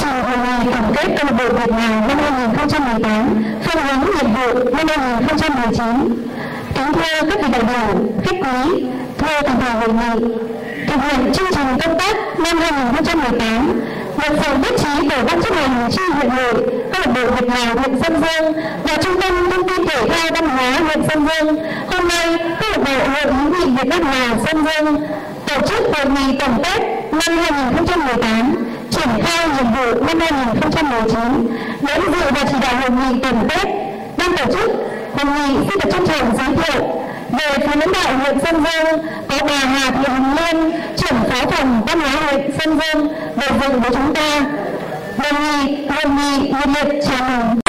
trình hội nghị tổng kết câu lạc bộ Việt Nam năm 2018, phương hướng nhiệm vụ năm 2019. Kính thưa các vị đại biểu, khách quý, thưa toàn thể hội nghị, thực hiện chương trình công tác năm 2018, được sự nhất trí của ban chấp hành chi huyện ủy, câu lạc bộ Việt Nam huyện Sơn Dương và Trung tâm Thông tin Thể thao Văn hóa huyện Sơn Dương, hôm nay câu lạc bộ Hội hữu nghị Việt Nam Lào Sơn Dương tổ chức hội nghị tổng kết năm 2018, triển khai nhiệm vụ năm 2019. Đến dự và chỉ đạo hội nghị tổng kết, ban tổ chức hội nghị xin được trân trọng giới thiệu về phía lãnh đạo huyện Sơn Dương có bà Hà Thị Hồng Liên, trưởng phó phòng văn hóa huyện Sơn Dương về dự với chúng ta. Đề nghị hội nghị nhiệt liệt chào mừng.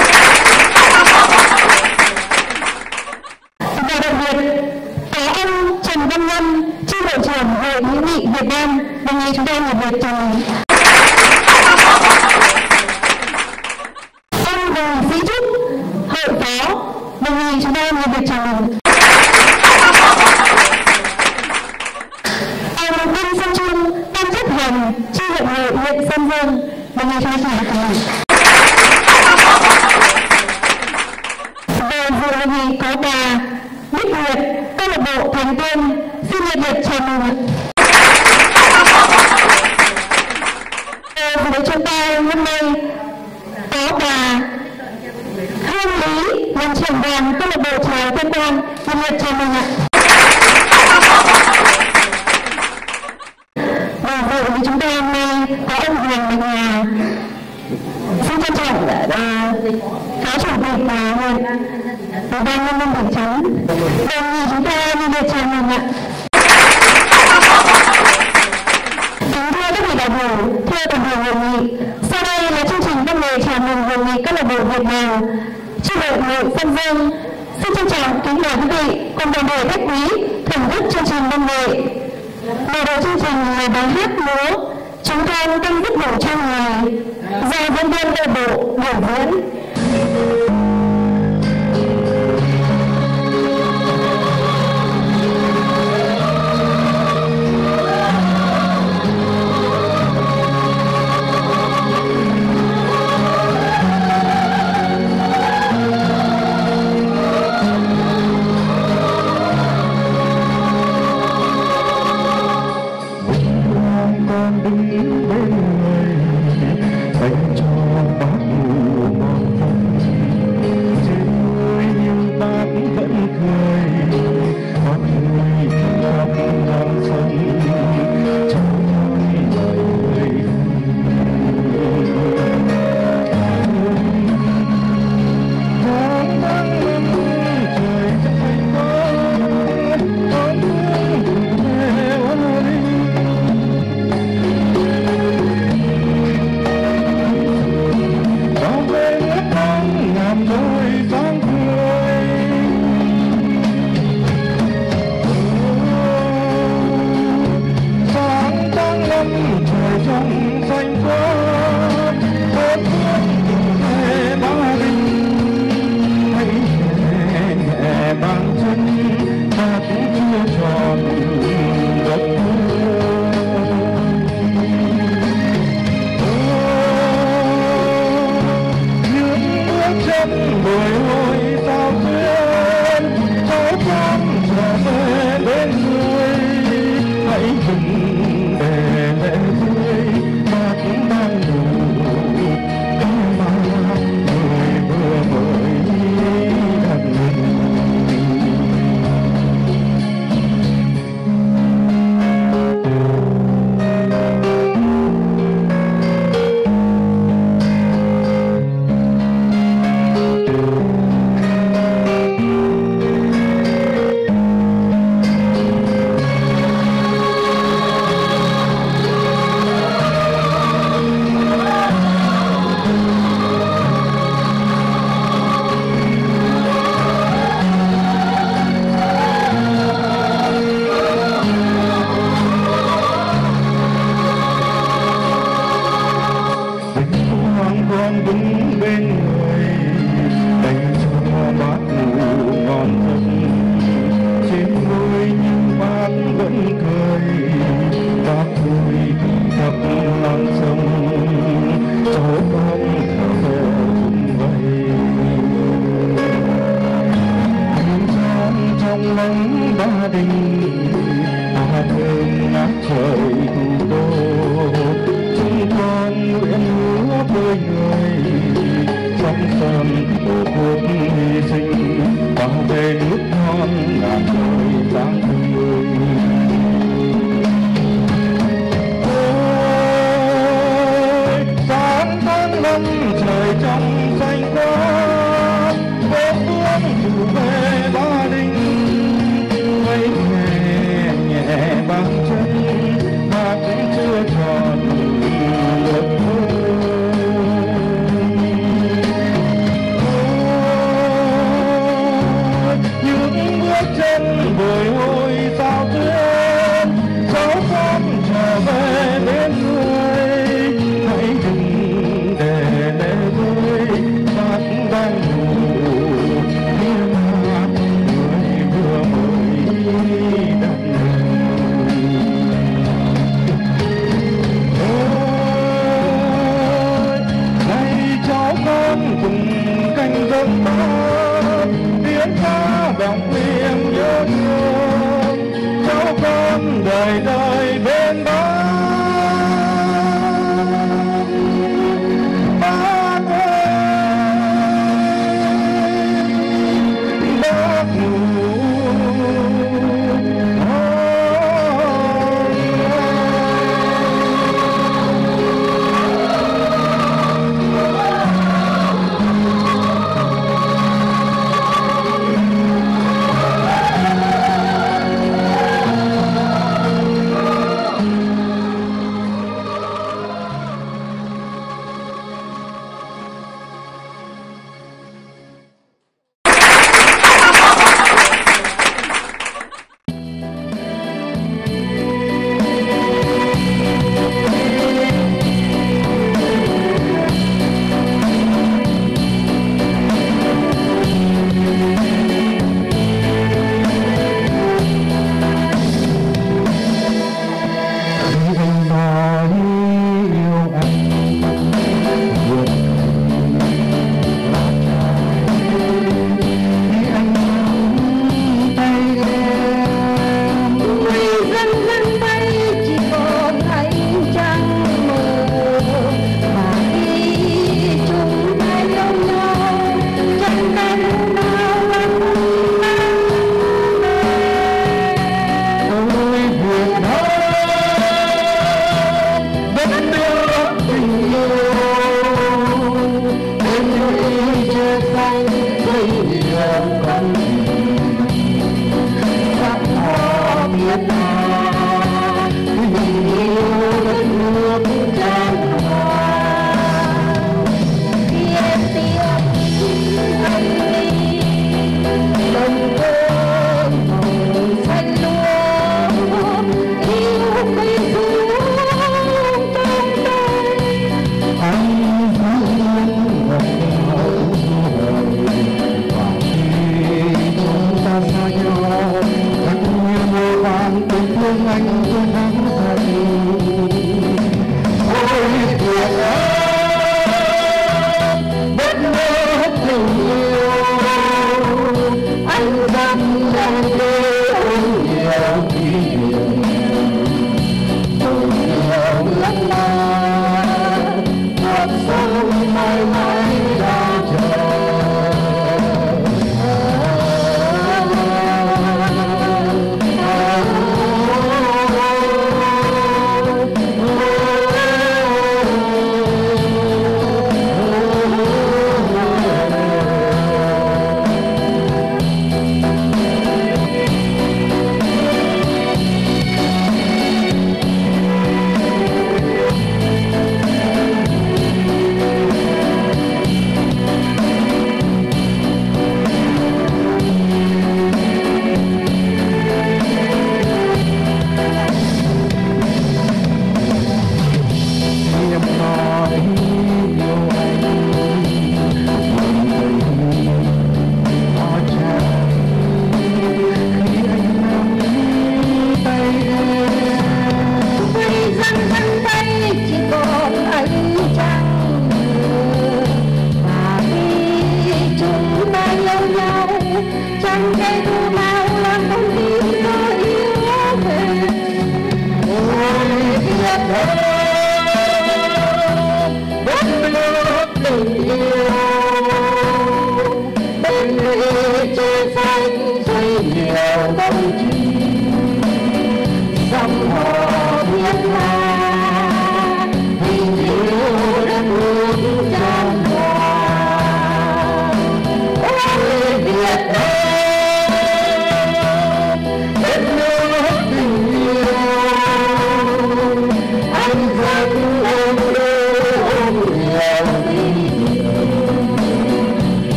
Và đặc biệt có ông Trần Văn Nhân, chi hội trưởng Hội hữu nghị Việt Nam, đề nghị chúng ta nhiệt liệt chào mừng. Ông Bùi Sĩ Trúc, hội phó, đề nghị chúng ta nhiệt liệt chào mừng. Ông Đinh Xuân Trung, ban chấp hành chi hội nghị huyện Sơn Dương, đề nghị chúng ta nhiệt liệt chào mừng. Về dự hội nghị có bà Bích Nguyệt, câu lạc bộ thành viên, xin nhiệt liệt chào mừng. Với chúng ta hôm nay có bà Hương Lý, làm trưởng đoàn câu lạc bộ chào Tuyên Quang, nhiệt liệt chào mừng ạ. Và dự với chúng ta hôm nay có ông Hoàng Mạnh Hà, xin trân trọng phó chủ tịch hội Ủy ban nhân dân thị trấn, đề nghị chúng ta nhiệt liệt chào mừng ạ. Kính thưa các vị đại biểu, thưa toàn thể hội nghị, sau đây là chương trình văn nghệ chào mừng hội nghị câu lạc bộ Việt Nam chi hội huyện Sơn Dương. Xin trân trọng kính mời quý vị cùng toàn thể khách quý thưởng thức chương trình văn nghệ. Mở đầu chương trình là bài hát múa Chúng con canh giấc ngủ trong ngày do diễn viên câu lạc bộ biểu diễn.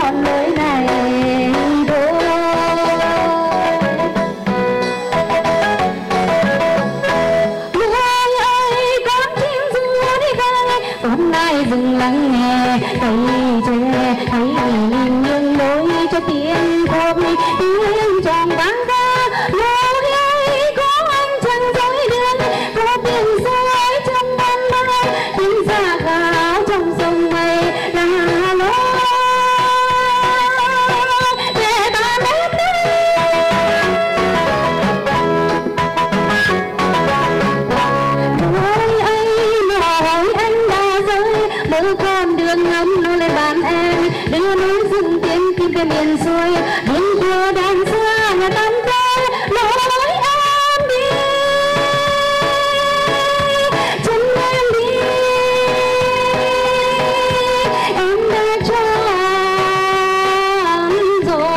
chọn lối này thôi. Người ơi con chim rừng đi khai, hôm nay dừng lắng nghe cây tre thấy nghiêng lối cho tiếng khôn tiếng tròn vang ra. Người ơi có anh chẳng dối đường, có tiếng rơi trong ban mai, tiếng xa khảo trong sông mây là lối để ta đến đây. Người ơi nói anh đã rơi mỗi con đường ngắm nó lên bàn em, đưa núi rừng tiếng tim về miền xuôi, tiếng cua đàn xưa nhà tan rơi lối em đi, chân em đi em đã chọn rồi.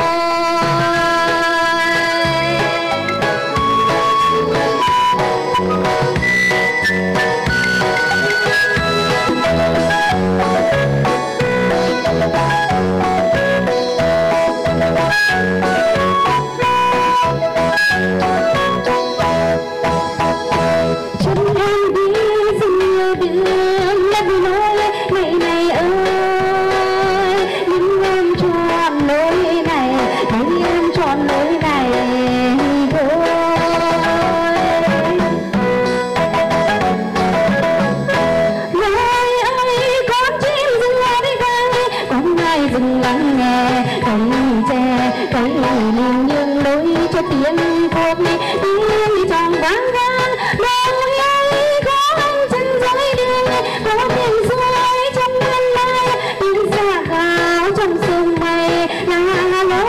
Chân em đi dừng nhiều đường lấp lối này này ơi, nhưng em chọn lối này, nhưng em chọn lối này thôi. Người ơi con chim dừng đi khai, con ai dừng lắng nghe cây tre cây liềm nghiêng lối cho tiếng khôn tiếng tròn vang ra. Người ơi có anh chân dối đường, có tiếng rơi trong ban mai, tiếng xa khảo trong sương mây là lối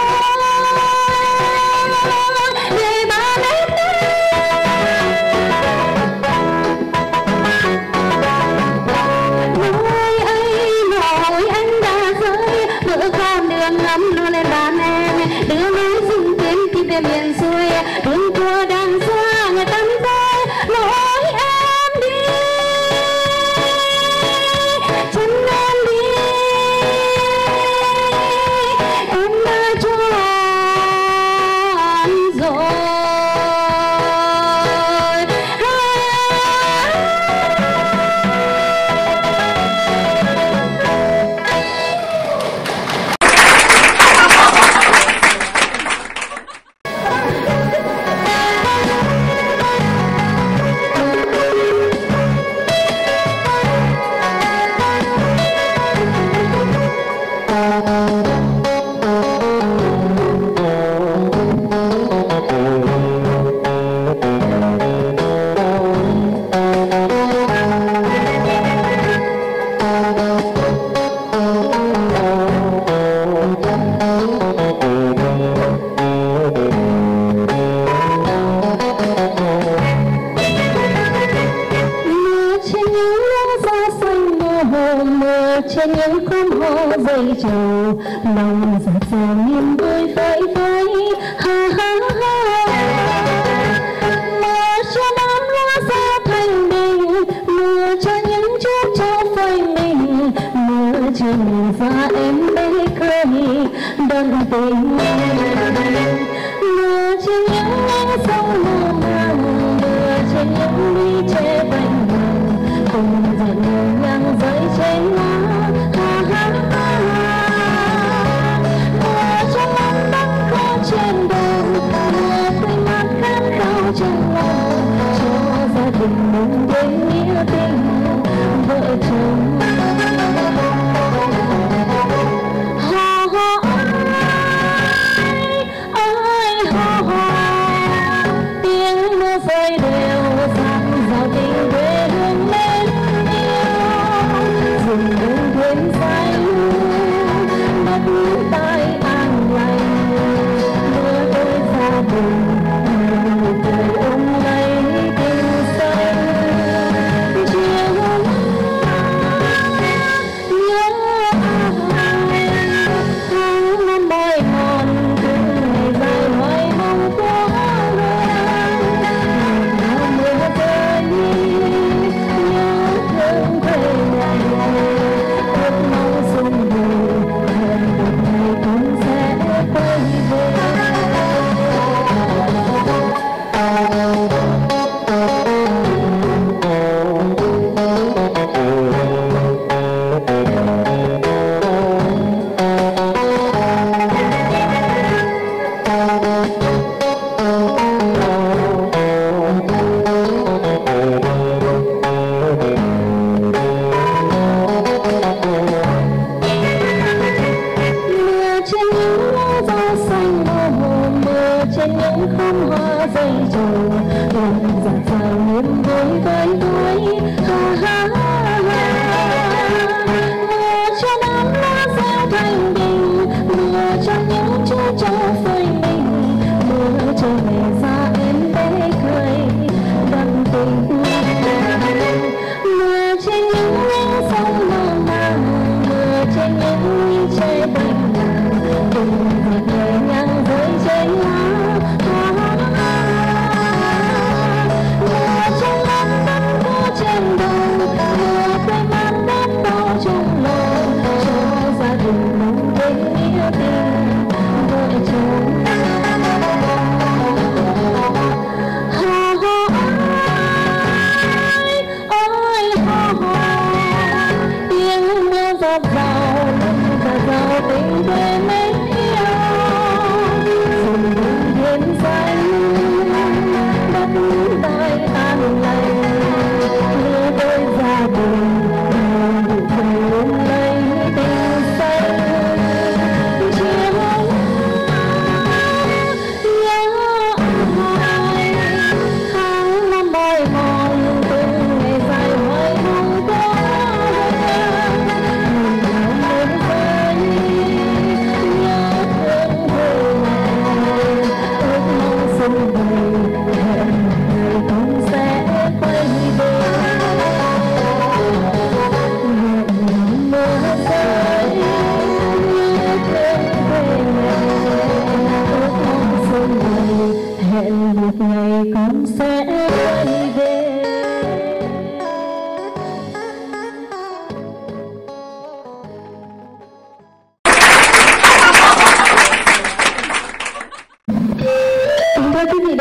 để ba đến đây. Người ơi nói anh đã rơi mỗi con đường ngắm nó lên bàn em, đưa núi rừng tiếng tim về miền xuôi, đường cua đang xa người tắm rơi lối em đi, chân em đi em đã chọn rồi. Trên những khóm hoa dây trầu, lòng giạt rào niềm vui phơi phới ha ha ha. Mưa cho đám hoa ra thành bình, mưa cho những chú chó phơi mình, mưa cho mình ra em bé cười đơn tình. Mưa trên những nhánh sông mùa màng, mưa trên những ly tre vành vàng, cùng dần nhang rơi trên lá. Trên đầu mưa quên mất khát khao trong lòng, cho gia đình mình đến nghĩa tình vợ chồng. Hò hò ơi hò hò, tiếng mưa rơi đều dặn dò tình quê hương mến yêu.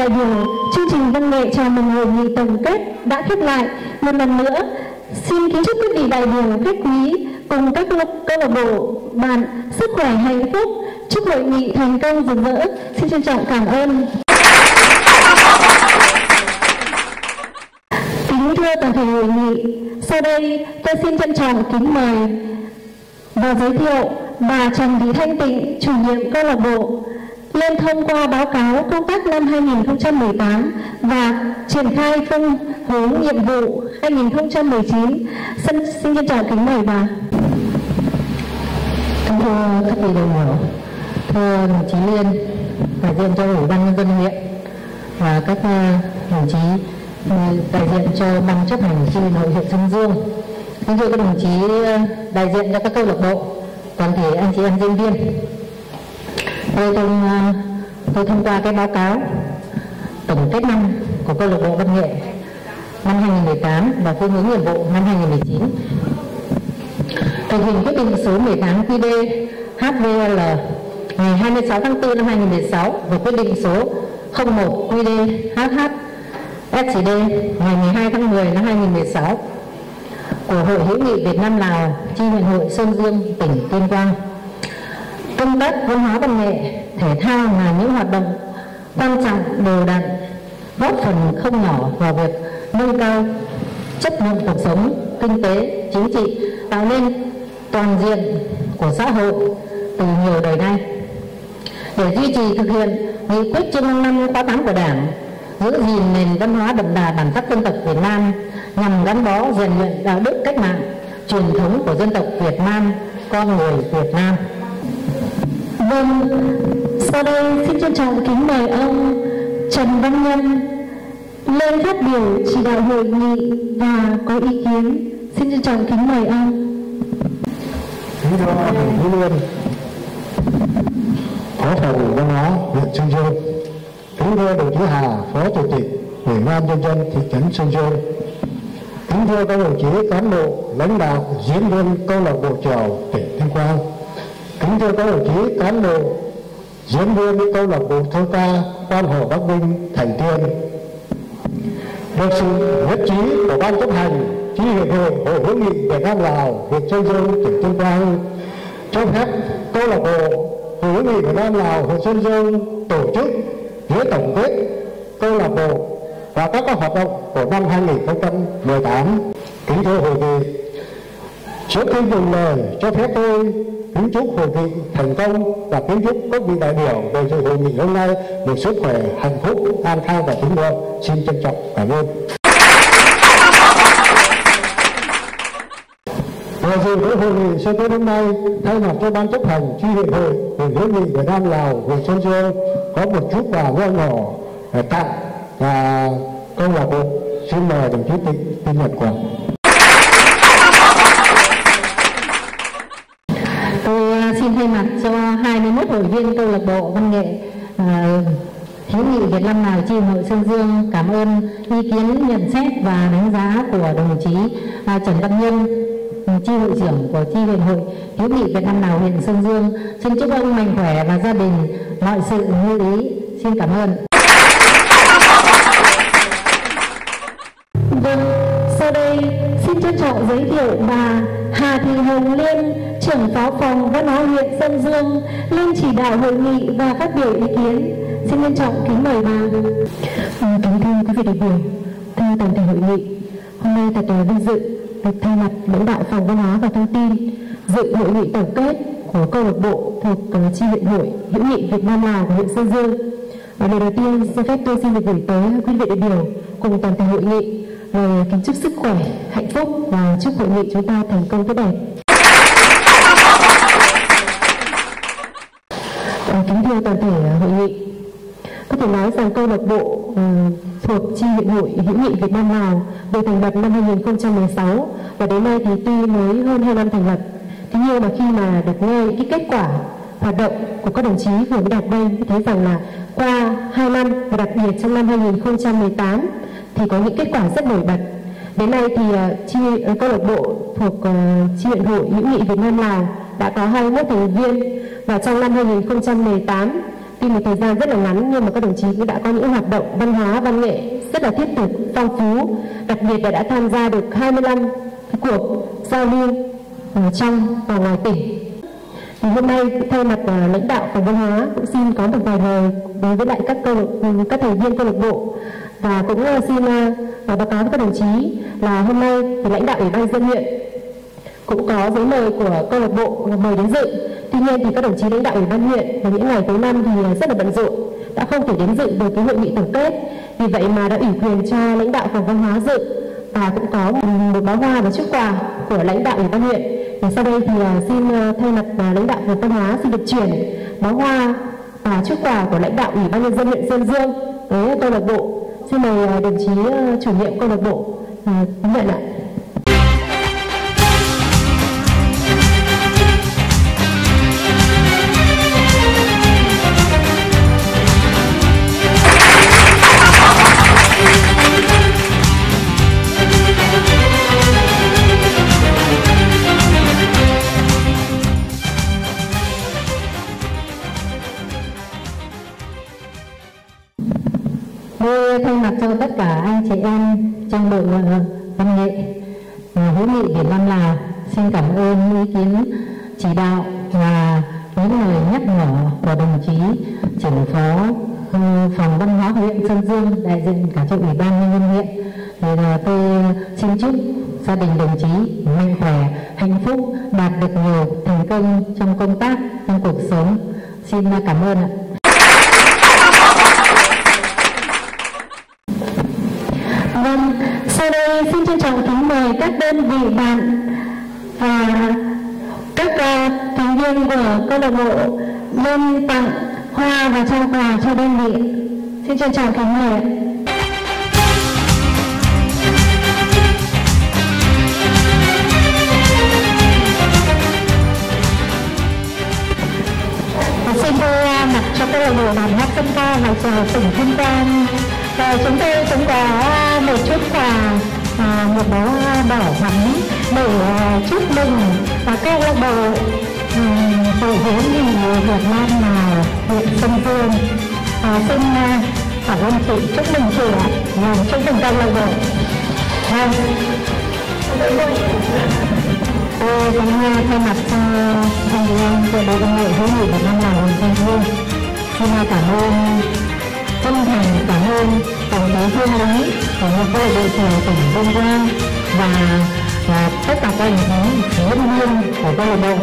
đại biểu, chương trình văn nghệ chào mừng hội nghị tổng kết đã khép lại. Một lần nữa, xin kính chúc quý vị đại biểu, khách quý cùng các câu lạc bộ bạn sức khỏe, hạnh phúc, chúc hội nghị thành công rực rỡ. Xin trân trọng cảm ơn. Kính thưa toàn thể hội nghị, sau đây tôi xin trân trọng kính mời và giới thiệu bà Trần Thị Thanh Tịnh, chủ nhiệm câu lạc bộ, lên thông qua báo cáo công tác năm 2018 và triển khai phương hướng nhiệm vụ 2019. Xin trân trọng kính mời bà. Thưa các vị đại biểu, thưa đồng chí Liên, đại diện cho Ủy ban nhân dân huyện và các đồng chí đại diện cho ban chấp hành chi hội nội huyện Sơn Dương, kính thưa các đồng chí đại diện cho các câu lạc bộ, toàn thể anh chị em diễn viên. Tôi thông qua cái báo cáo tổng kết năm của câu lạc bộ văn nghệ năm 2018 và phương hướng nhiệm vụ năm 2019. Thực hiện quyết định số 18 QĐ HVL ngày 26 tháng 4 năm 2016 và quyết định số 01 QĐ HH SCD ngày 12 tháng 10 năm 2016 của Hội hữu nghị Việt Nam Lào chi huyện hội Sơn Dương, tỉnh Tuyên Quang. Công tác văn hóa văn nghệ, thể thao là những hoạt động quan trọng đều đặn, góp phần không nhỏ vào việc nâng cao chất lượng cuộc sống, kinh tế, chính trị, tạo nên toàn diện của xã hội từ nhiều đời nay. Để duy trì thực hiện nghị quyết Trung ương 5 khóa 8 của Đảng, giữ gìn nền văn hóa đậm đà bản sắc dân tộc Việt Nam nhằm gắn bó rèn luyện đạo đức cách mạng, truyền thống của dân tộc Việt Nam, con người Việt Nam. Vâng, sau đây xin trân trọng kính mời ông Trần Văn Nhân lên phát biểu chỉ đạo hội nghị và có ý kiến. Xin trân trọng kính mời ông. Kính thưa đồng chí Liên, Phó phòng văn hóa huyện Sơn Dương, kính thưa đồng chí Hà, Phó Chủ tịch Ủy ban nhân dân thị trấn Sơn Dương, kính thưa các đồng chí cán bộ, lãnh đạo, diễn viên câu lạc bộ chèo tỉnh Tuyên Quang, kính thưa các đồng chí cán bộ, diễn viên câu lạc bộ thơ ca Quan Họ Bắc Vinh, Thành Tiên. Được sự nhất trí của ban chấp hành chi huyện hội hữu nghị Việt Nam Lào huyện Sơn Dương, tỉnh Tuyên Quang cho phép câu lạc bộ Hội hữu nghị Việt Nam Lào huyện Sơn Dương tổ chức lễ tổng kết câu lạc bộ và các hoạt động của năm 2018. Kính thưa hội nghị, trước khi dùng lời cho phép tôi kính chúc hội nghị thành công và kính chúc các vị đại biểu về dự hội nghị hôm nay một sức khỏe, hạnh phúc, an khang và thịnh vượng. Xin trân trọng cảm ơn. Và dự với hội nghị sơ kết hôm nay, thay mặt cho ban chấp hành chi huyện hội hữu nghị Việt Nam Lào huyện Sơn Dương có một chút quà nho nhỏ tặng và câu lạc bộ. Xin mời đồng chí Tịnh tin nhận quà. Xin thay mặt cho 21 hội viên câu lạc bộ văn nghệ hữu nghị Việt Nam Lào chi hội Sơn Dương cảm ơn ý kiến, nhận xét và đánh giá của đồng chí Trần Văn Nhân, chi hội trưởng của chi huyện hội hữu nghị Việt Nam Lào huyện Sơn Dương. Xin chúc ông mạnh khỏe và gia đình mọi sự như ý. Xin cảm ơn. Vâng, sau đây xin trân trọng giới thiệu bà Hà Thị Hồng Liên, trưởng phó phòng văn hóa huyện Sơn Dương lên chỉ đạo hội nghị và phát biểu ý kiến. Xin trân trọng kính mời bà. Kính thưa quý vị đại biểu, thưa toàn thể hội nghị, hôm nay thật là vinh dự được thay mặt lãnh đạo phòng văn hóa và thông tin dự hội nghị tổng kết của câu lạc bộ thuộc chi huyện hội hữu nghị Việt Nam Lào của huyện Sơn Dương. Lời đầu tiên xin phép tôi xin được gửi tới quý vị đại biểu cùng toàn thể hội nghị lời kính chúc sức khỏe, hạnh phúc và chúc hội nghị chúng ta thành công tốt đẹp. Kính thưa toàn thể hội nghị, có thể nói rằng câu lạc bộ thuộc chi huyện hội hữu nghị Việt Nam Lào được thành lập năm 2016 và đến nay thì tuy mới hơn 2 năm thành lập, thế nhưng mà khi mà được nghe những cái kết quả hoạt động của các đồng chí vừa mới đọc đây, thấy rằng là qua 2 năm và đặc biệt trong năm 2018 thì có những kết quả rất nổi bật. Đến nay thì câu lạc bộ thuộc chi huyện hội hữu nghị Việt Nam Lào đã có 21 thành viên và trong năm 2018 Tuy một thời gian rất là ngắn nhưng mà các đồng chí cũng đã có những hoạt động văn hóa, văn nghệ rất là thiết thực, phong phú. Đặc biệt là đã tham gia được 25 cuộc giao lưu trong và ngoài tỉnh. Thì hôm nay thay mặt lãnh đạo phòng văn hóa cũng xin có một vài lời đối với lại các thành viên câu lạc bộ, và cũng xin báo cáo với các đồng chí là hôm nay thì lãnh đạo Ủy ban nhân dân huyện cũng có giấy mời của câu lạc bộ mời đến dự. Tuy nhiên thì các đồng chí lãnh đạo Ủy ban huyện vào những ngày cuối năm thì rất là bận rộn, đã không thể đến dự được cái hội nghị tổng kết. Vì vậy mà đã ủy quyền cho lãnh đạo phòng văn hóa dự, và cũng có một bó hoa và chúc quà của lãnh đạo Ủy ban huyện. Thì sau đây thì xin thay mặt lãnh đạo phòng văn hóa xin được chuyển bó hoa và chúc quà của lãnh đạo Ủy ban nhân dân huyện Sơn Dương với câu lạc bộ. Xin mời đồng chí chủ nhiệm câu lạc bộ nhận ạ. Thay mặt cho tất cả anh chị em trong đội văn nghệ hữu nghị Việt Nam Lào, xin cảm ơn ý kiến chỉ đạo và những lời nhắc nhở của đồng chí trưởng phó phòng văn hóa huyện Sơn Dương, đại diện cả cho Ủy ban nhân dân huyện. Thì tôi xin chúc gia đình đồng chí mạnh khỏe, hạnh phúc, đạt được nhiều thành công trong công tác, trong cuộc sống. Xin cảm ơn ạ. Vâng, sau đây xin trân trọng kính mời các đơn vị bạn và các thành viên của câu lạc bộ lên tặng hoa và trao quà cho đơn vị. Xin trân trọng kính mời. Xin thay mặt cho câu lạc bộ đoàn hát dân ca và chào tỉnh Tuyên Quang. Chúng tôi cũng có một chút quà, một bó đỏ thắm để chúc mừng và câu lạc bộ hội hữu nghị Việt Nam Lào huyện Sơn Dương. Xin cảm ơn chị, chúc mừng chị ạ, chúc mừng câu lạc bộ. Tôi cũng thay mặt cho thành viên của đội văn nghệ hữu nghị Việt Nam Lào huyện Sơn Dương xin cảm ơn, chân thành cảm ơn tổng thống Phương Lý của một câu lạc bộ trẻ tỉnh Tuyên Quang và tất cả các nhân viên của câu lạc bộ.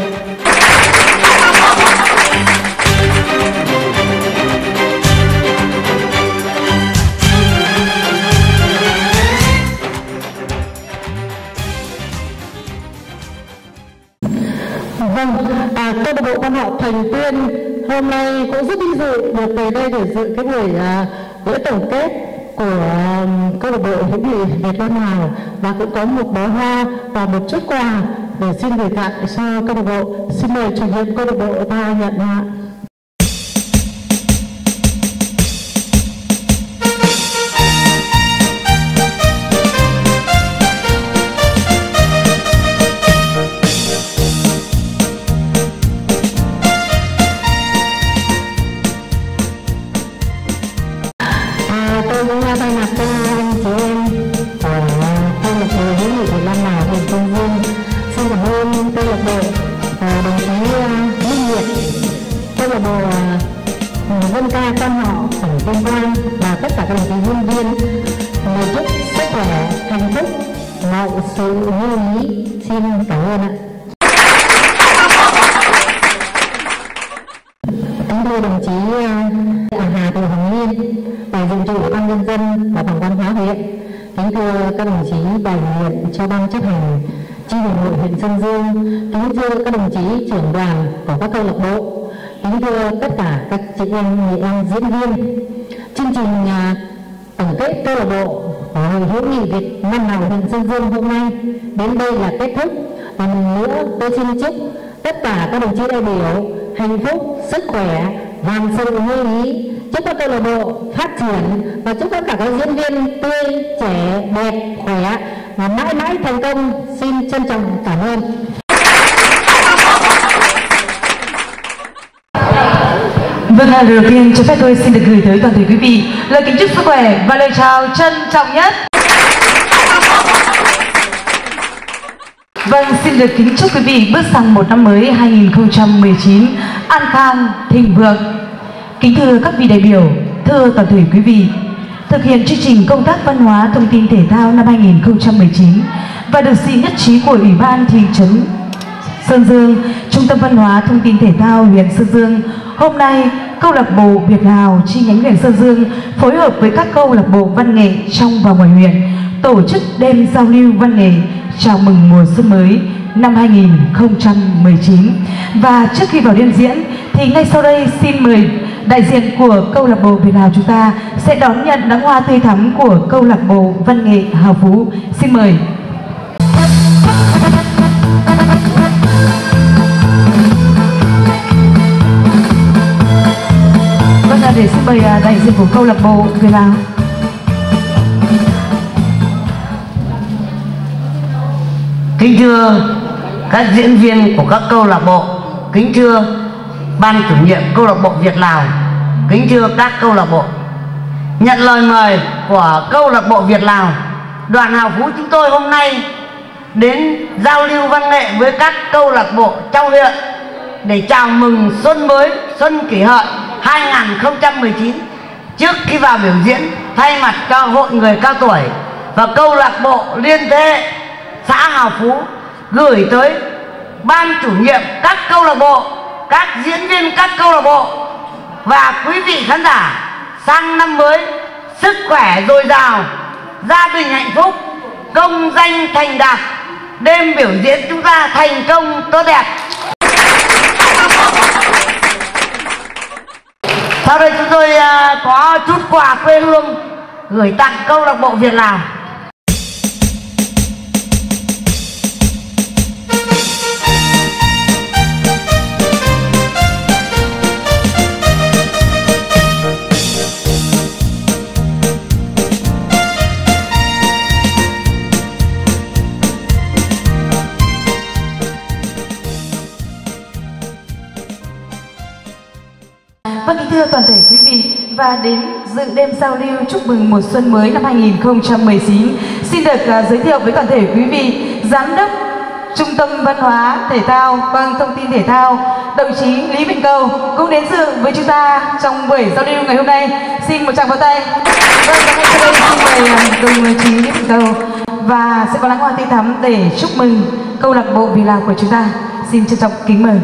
Vâng, câu lạc bộ quan họ Thành Tuyên hôm nay cũng rất vinh dự được về đây để dự cái buổi lễ tổng kết của câu lạc bộ hữu nghị Việt Nam Lào, và cũng có một bó hoa và một chút quà để xin gửi tặng cho câu lạc bộ. Xin mời chủ nhiệm câu lạc bộ ta nhận ạ. Tôi cũng thay mặt cho anh chị em của câu lạc bộ hữu nghị Việt Nam Lào huyện Sơn Dương xin cảm ơn câu lạc bộ đồng chí Minh Nhiệt, câu lạc bộ dân ca quan họ tỉnh Tuyên Quang và tất cả các đồng chí nhân viên. Lời chúc sức khỏe, hạnh phúc, mọi sự như ý. Xin cảm ơn ạ. Kính thưa đồng chí Hà Thị Hồng Liên, đại diện cho Ủy ban nhân dân và phòng văn hóa huyện. Kính thưa các đồng chí đại diện cho ban chấp hành chi hội hội huyện Sơn Dương. Kính thưa các đồng chí trưởng đoàn của các câu lạc bộ. Kính thưa tất cả các chị em, người em diễn viên. Chương trình tổng kết câu lạc bộ hội hữu nghị Việt Nam Lào huyện Sơn Dương hôm nay đến đây là kết thúc. Và một lần nữa tôi xin chúc tất cả các đồng chí đại biểu hạnh phúc, sức khỏe, vạn sự như ý. Chúc các câu lạc bộ phát triển và chúc tất cả các diễn viên tươi, trẻ, đẹp, khỏe và mãi mãi thành công. Xin trân trọng cảm ơn. Vâng, lời đầu tiên cho phép tôi xin được gửi tới toàn thể quý vị lời kính chúc sức khỏe và lời chào trân trọng nhất. Vâng, xin được kính chúc quý vị bước sang một năm mới 2019 an khang, thịnh vượng. Kính thưa các vị đại biểu, thưa toàn thể quý vị, thực hiện chương trình công tác văn hóa thông tin thể thao năm 2019 và được sự nhất trí của Ủy ban thị trấn Sơn Dương, Trung tâm Văn hóa Thông tin Thể thao huyện Sơn Dương, hôm nay câu lạc bộ Việt Lào chi nhánh huyện Sơn Dương phối hợp với các câu lạc bộ văn nghệ trong và ngoài huyện tổ chức đêm giao lưu văn nghệ chào mừng mùa xuân mới năm 2019. Và trước khi vào đêm diễn thì ngay sau đây xin mời đại diện của câu lạc bộ Việt Lào chúng ta sẽ đón nhận đóa hoa tươi thắm của câu lạc bộ văn nghệ Hào Phú. Xin mời. Vâng, để xin mời đại diện của câu lạc bộ Việt Lào. Kính thưa các diễn viên của các câu lạc bộ, kính thưa ban chủ nhiệm câu lạc bộ Việt Lào, kính thưa các câu lạc bộ. Nhận lời mời của câu lạc bộ Việt Lào, đoàn Hào Phú chúng tôi hôm nay đến giao lưu văn nghệ với các câu lạc bộ trong huyện để chào mừng xuân mới, Xuân Kỷ Hợi 2019. Trước khi vào biểu diễn, thay mặt cho hội người cao tuổi và câu lạc bộ liên thế xã Hào Phú gửi tới ban chủ nhiệm các câu lạc bộ, các diễn viên các câu lạc bộ và quý vị khán giả sang năm mới sức khỏe dồi dào, gia đình hạnh phúc, công danh thành đạt, đêm biểu diễn chúng ta thành công tốt đẹp. Sau đây chúng tôi có chút quà quê hương gửi tặng câu lạc bộ Việt Lào. Vâng, kính thưa toàn thể quý vị, và đến dự đêm giao lưu chúc mừng mùa xuân mới năm 2019, xin được giới thiệu với toàn thể quý vị Giám đốc Trung tâm Văn hóa Thể thao, Thông tin Thể thao, đồng chí Lý Bình Cầu cũng đến dự với chúng ta trong buổi giao lưu ngày hôm nay. Xin một tràng pháo tay. Vâng, và ngay sau đây xin mời đồng chí Lý Bình Cầu và sẽ có lãng hoa tươi thắm để chúc mừng câu lạc bộ Việt Lào của chúng ta. Xin trân trọng kính mời.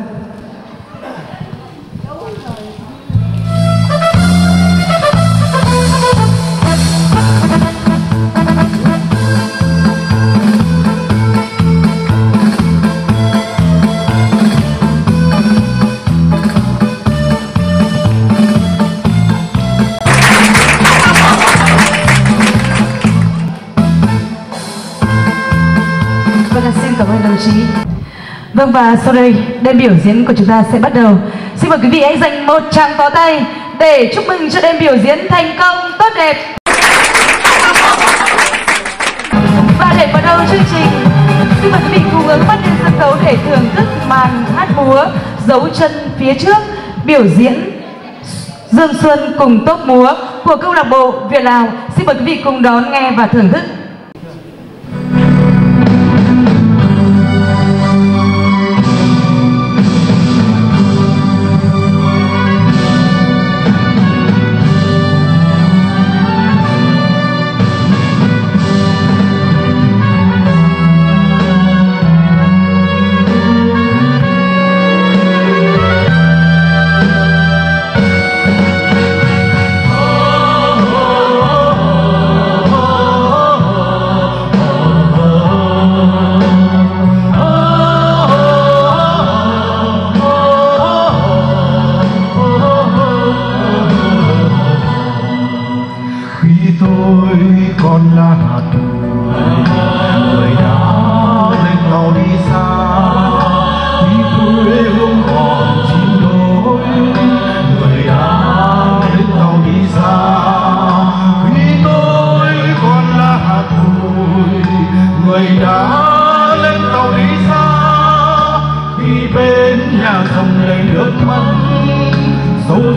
Cảm ơn đồng chí. Vâng, và sau đây đêm biểu diễn của chúng ta sẽ bắt đầu. Xin mời quý vị hãy dành một tràng pháo tay để chúc mừng cho đêm biểu diễn thành công tốt đẹp. Và để bắt đầu chương trình, xin mời quý vị cùng hướng mắt lên sân khấu để thưởng thức màn hát múa Dấu chân phía trước, biểu diễn Dương Xuân cùng tốt múa của câu lạc bộ Việt Lào. Xin mời quý vị cùng đón nghe và thưởng thức. Dấu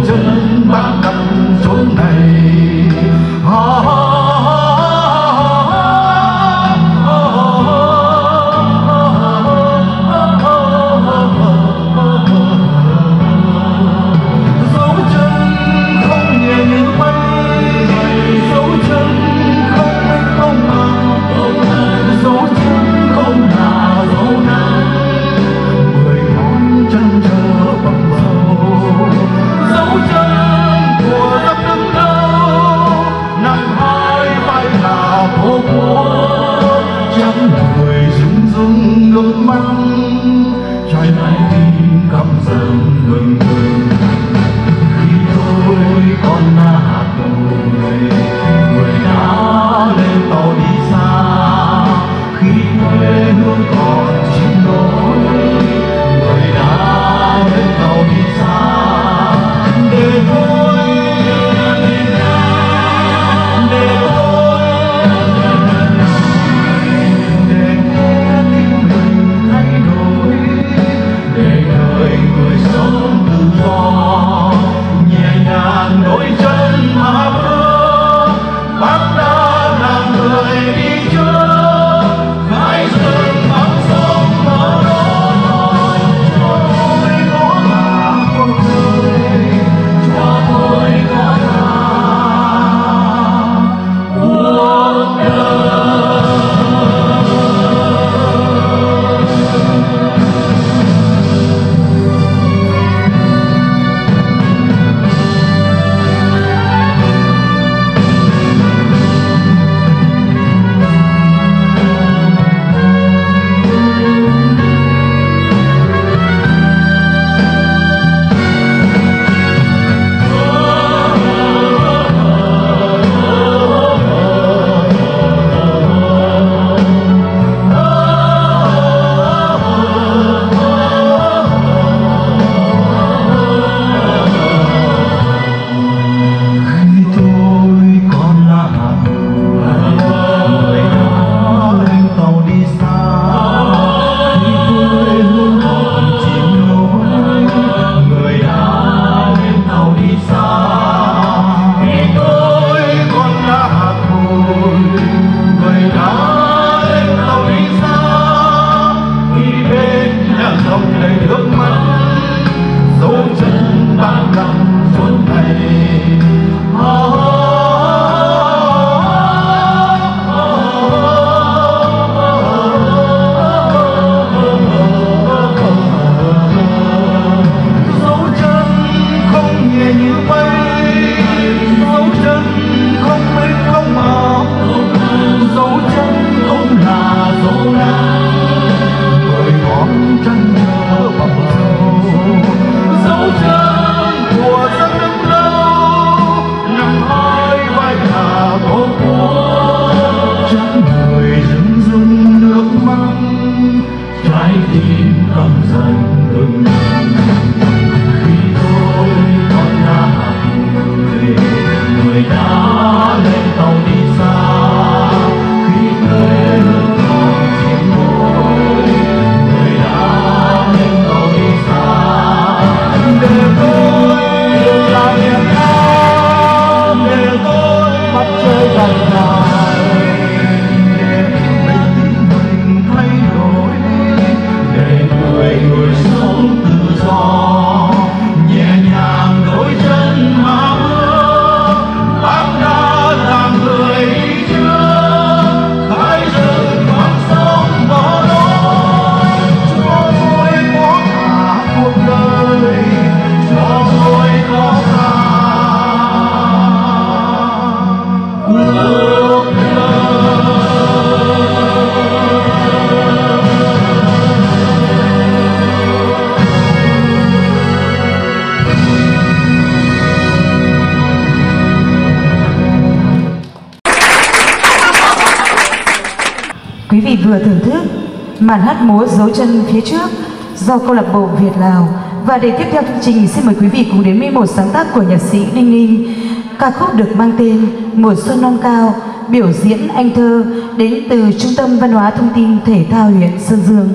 quý vị vừa thưởng thức màn hát múa dấu chân phía trước do câu lạc bộ Việt Lào. Và để tiếp theo chương trình, xin mời quý vị cùng đến với một sáng tác của nhạc sĩ Ninh Ninh, ca khúc được mang tên Mùa Xuân Non Cao, biểu diễn anh thơ đến từ Trung tâm Văn hóa Thông tin Thể thao huyện Sơn Dương.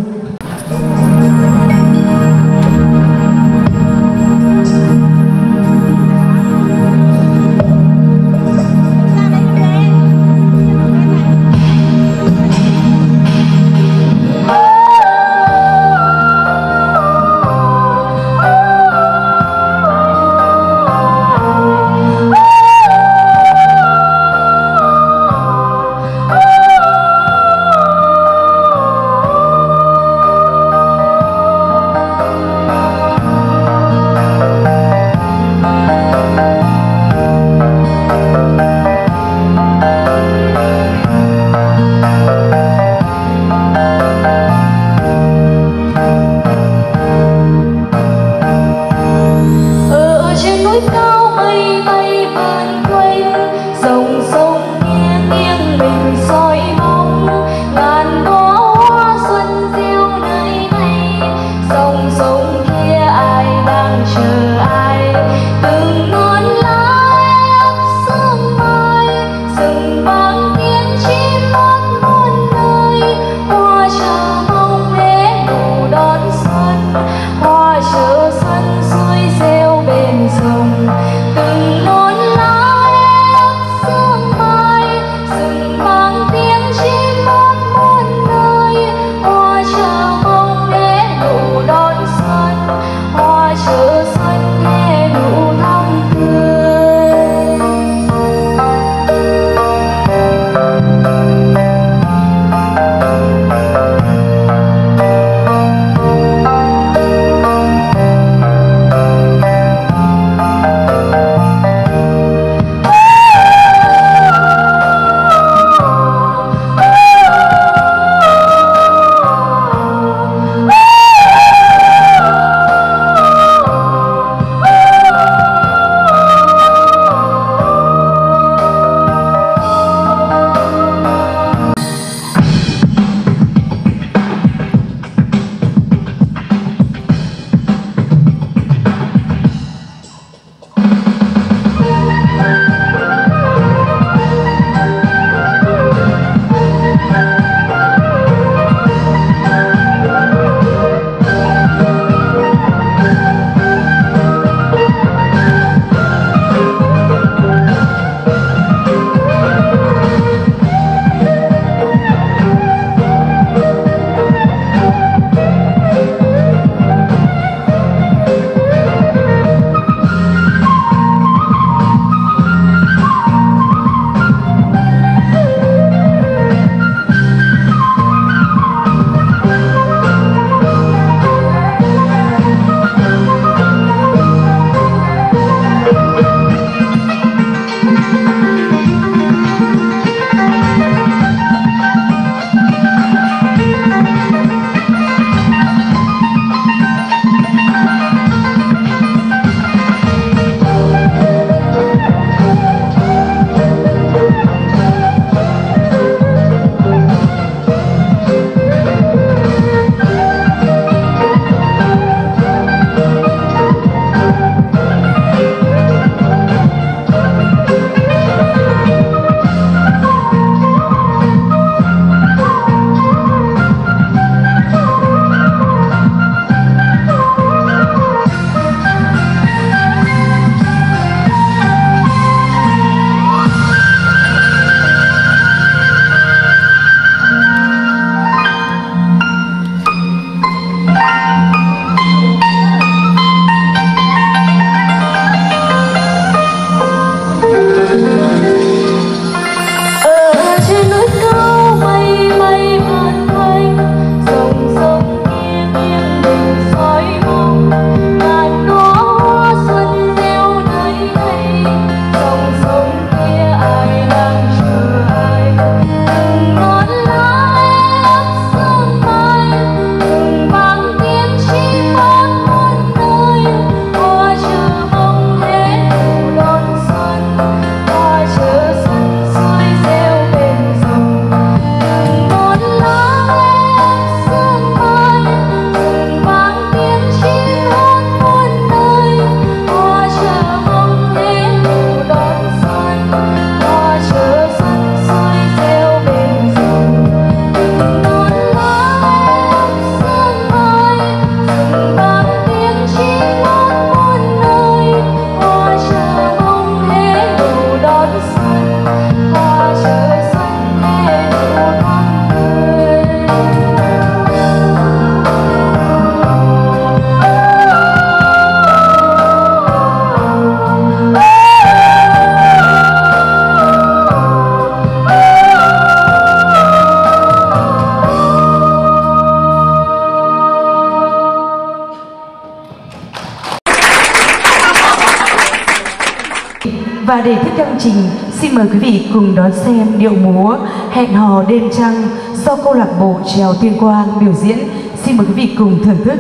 Và để tiếp theo chương trình, xin mời quý vị cùng đón xem điệu múa Hẹn hò đêm trăng do câu lạc bộ chèo Tuyên Quang biểu diễn. Xin mời quý vị cùng thưởng thức.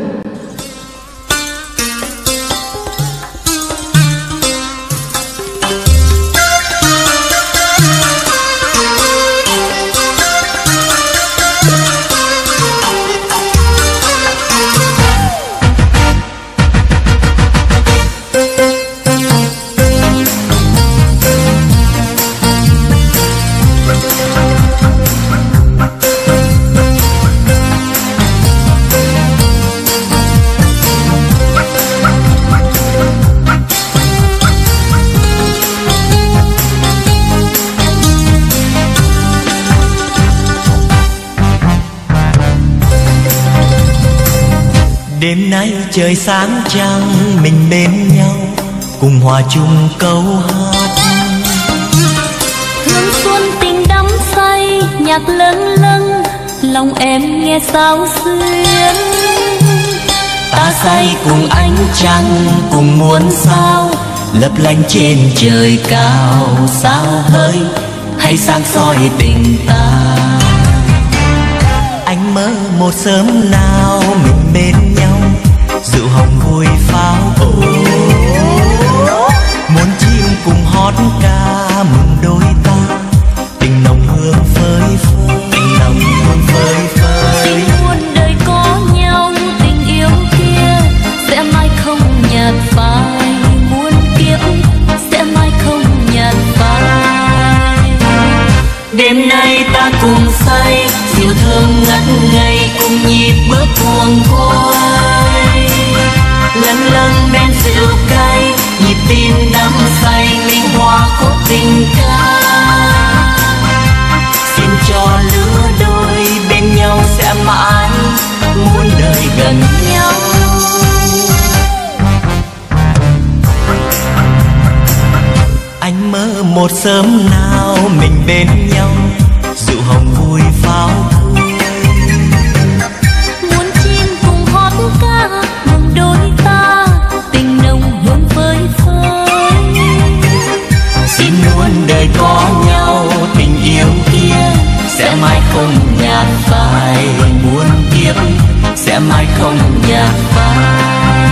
Đêm nay trời sáng trăng mình bên nhau cùng hòa chung câu hát. Hương xuân tình đắm say nhạc lâng lâng lòng em nghe sao xuyến. Ta say cùng ánh trăng cùng muôn sao lấp lánh trên trời cao. Sao hơi hay sáng soi tình ta. Anh mơ một sớm nào mình bên nhau rượu hồng vui pháo ồ. Muốn chim cùng hót ca mừng đôi ta. Tình nồng hương phơi phới, tình nồng hương phơi phới. Tình muôn đời có nhau tình yêu kia sẽ mãi không nhạt phai. Muôn kiếp sẽ mãi không nhạt phai. Đêm nay ta cùng say diệu thơm ngất ngây cùng nhịp bước cuồng quay. Lâng lâng bên rượu cay nhịp tim đắm say linh hoa khúc tình ca. Xin cho lứa đôi bên nhau sẽ mãi muôn đời gần nhau. Anh mơ một sớm nào mình bên nhau rượu hồng vui pháo cười. Muốn chim cùng hót ca mừng đôi ta tình nồng hương phơi phới. Xin muôn đời có nhau tình yêu kia sẽ mãi không nhạt phai. Muôn kiếp sẽ mãi không nhạt phai.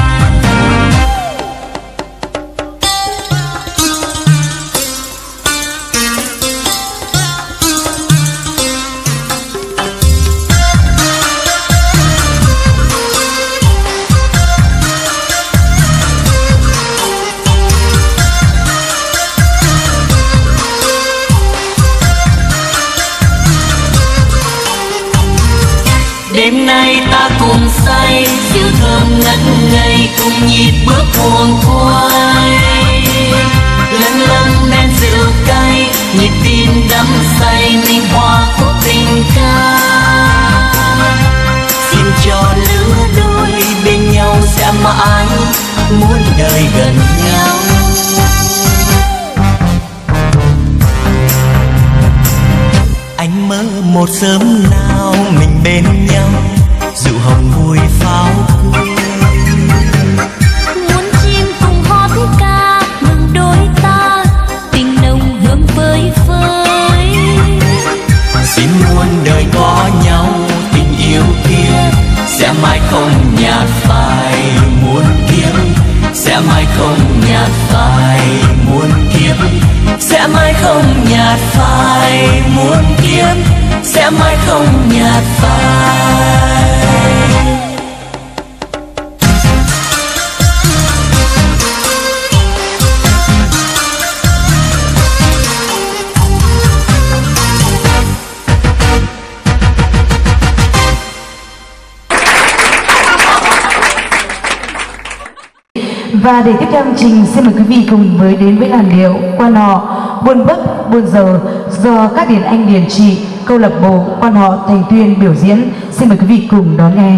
Đêm nay ta cùng say diệu thơm ngất ngây cùng nhịp bước cuồng quay. Lâng lâng men rượu cay nhịp tim đắm say linh hoa khúc tình ca. Xin cho lứa đôi bên nhau sẽ mãi muôn đời gần nhau. Anh mơ một sớm nào mình bên nhau rượu hồng vui pháo cười. Muốn chim cùng hót ca mừng đôi ta tình nồng hương phơi phới. Xin muôn đời có nhau tình yêu kia sẽ mãi không nhạt phai. Muôn kiếp sẽ mãi không nhạt phai. Muôn kiếp sẽ mãi không nhạt phai. Muôn kiếp sẽ mãi không nhạt phai. Và để tiếp theo chương trình, xin mời quý vị cùng đến với làn điệu quan họ buôn bấc buôn giờ do các điển anh điển trị câu lạc bộ quan họ Thành Tuyên biểu diễn. Xin mời quý vị cùng đón nghe.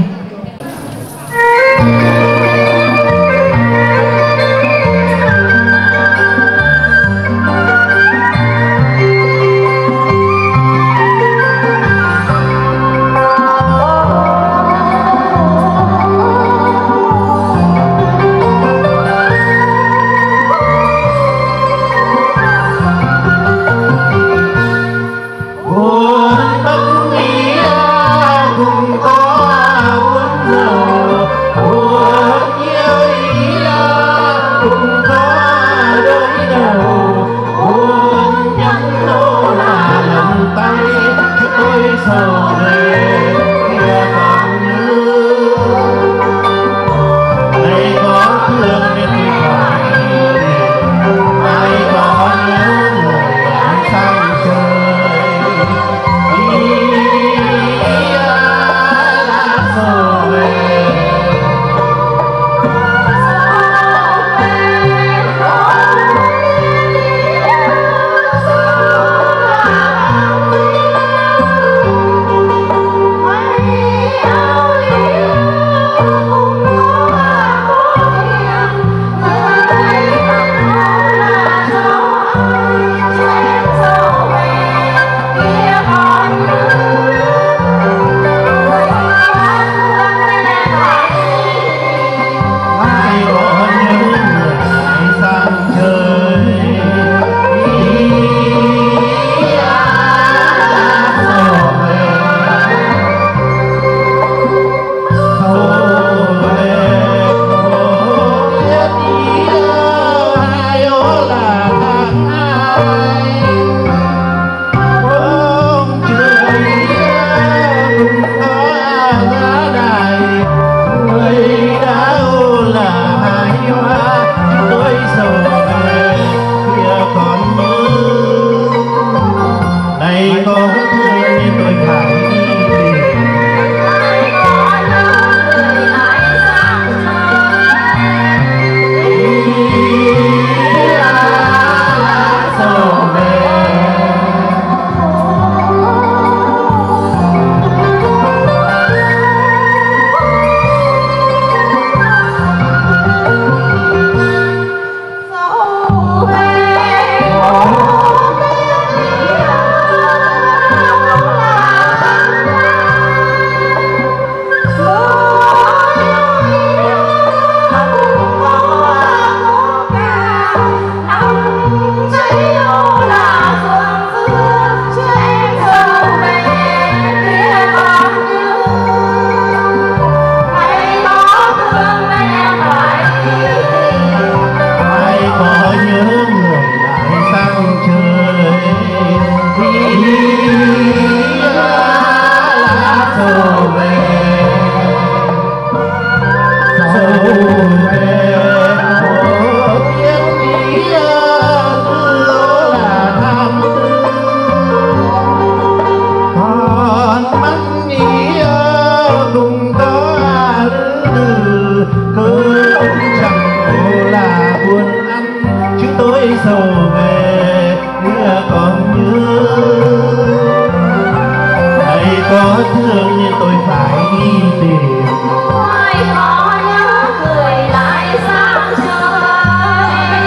đi tìm. Ngoài có những người lại sang chơi.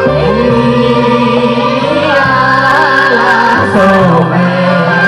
Sầu về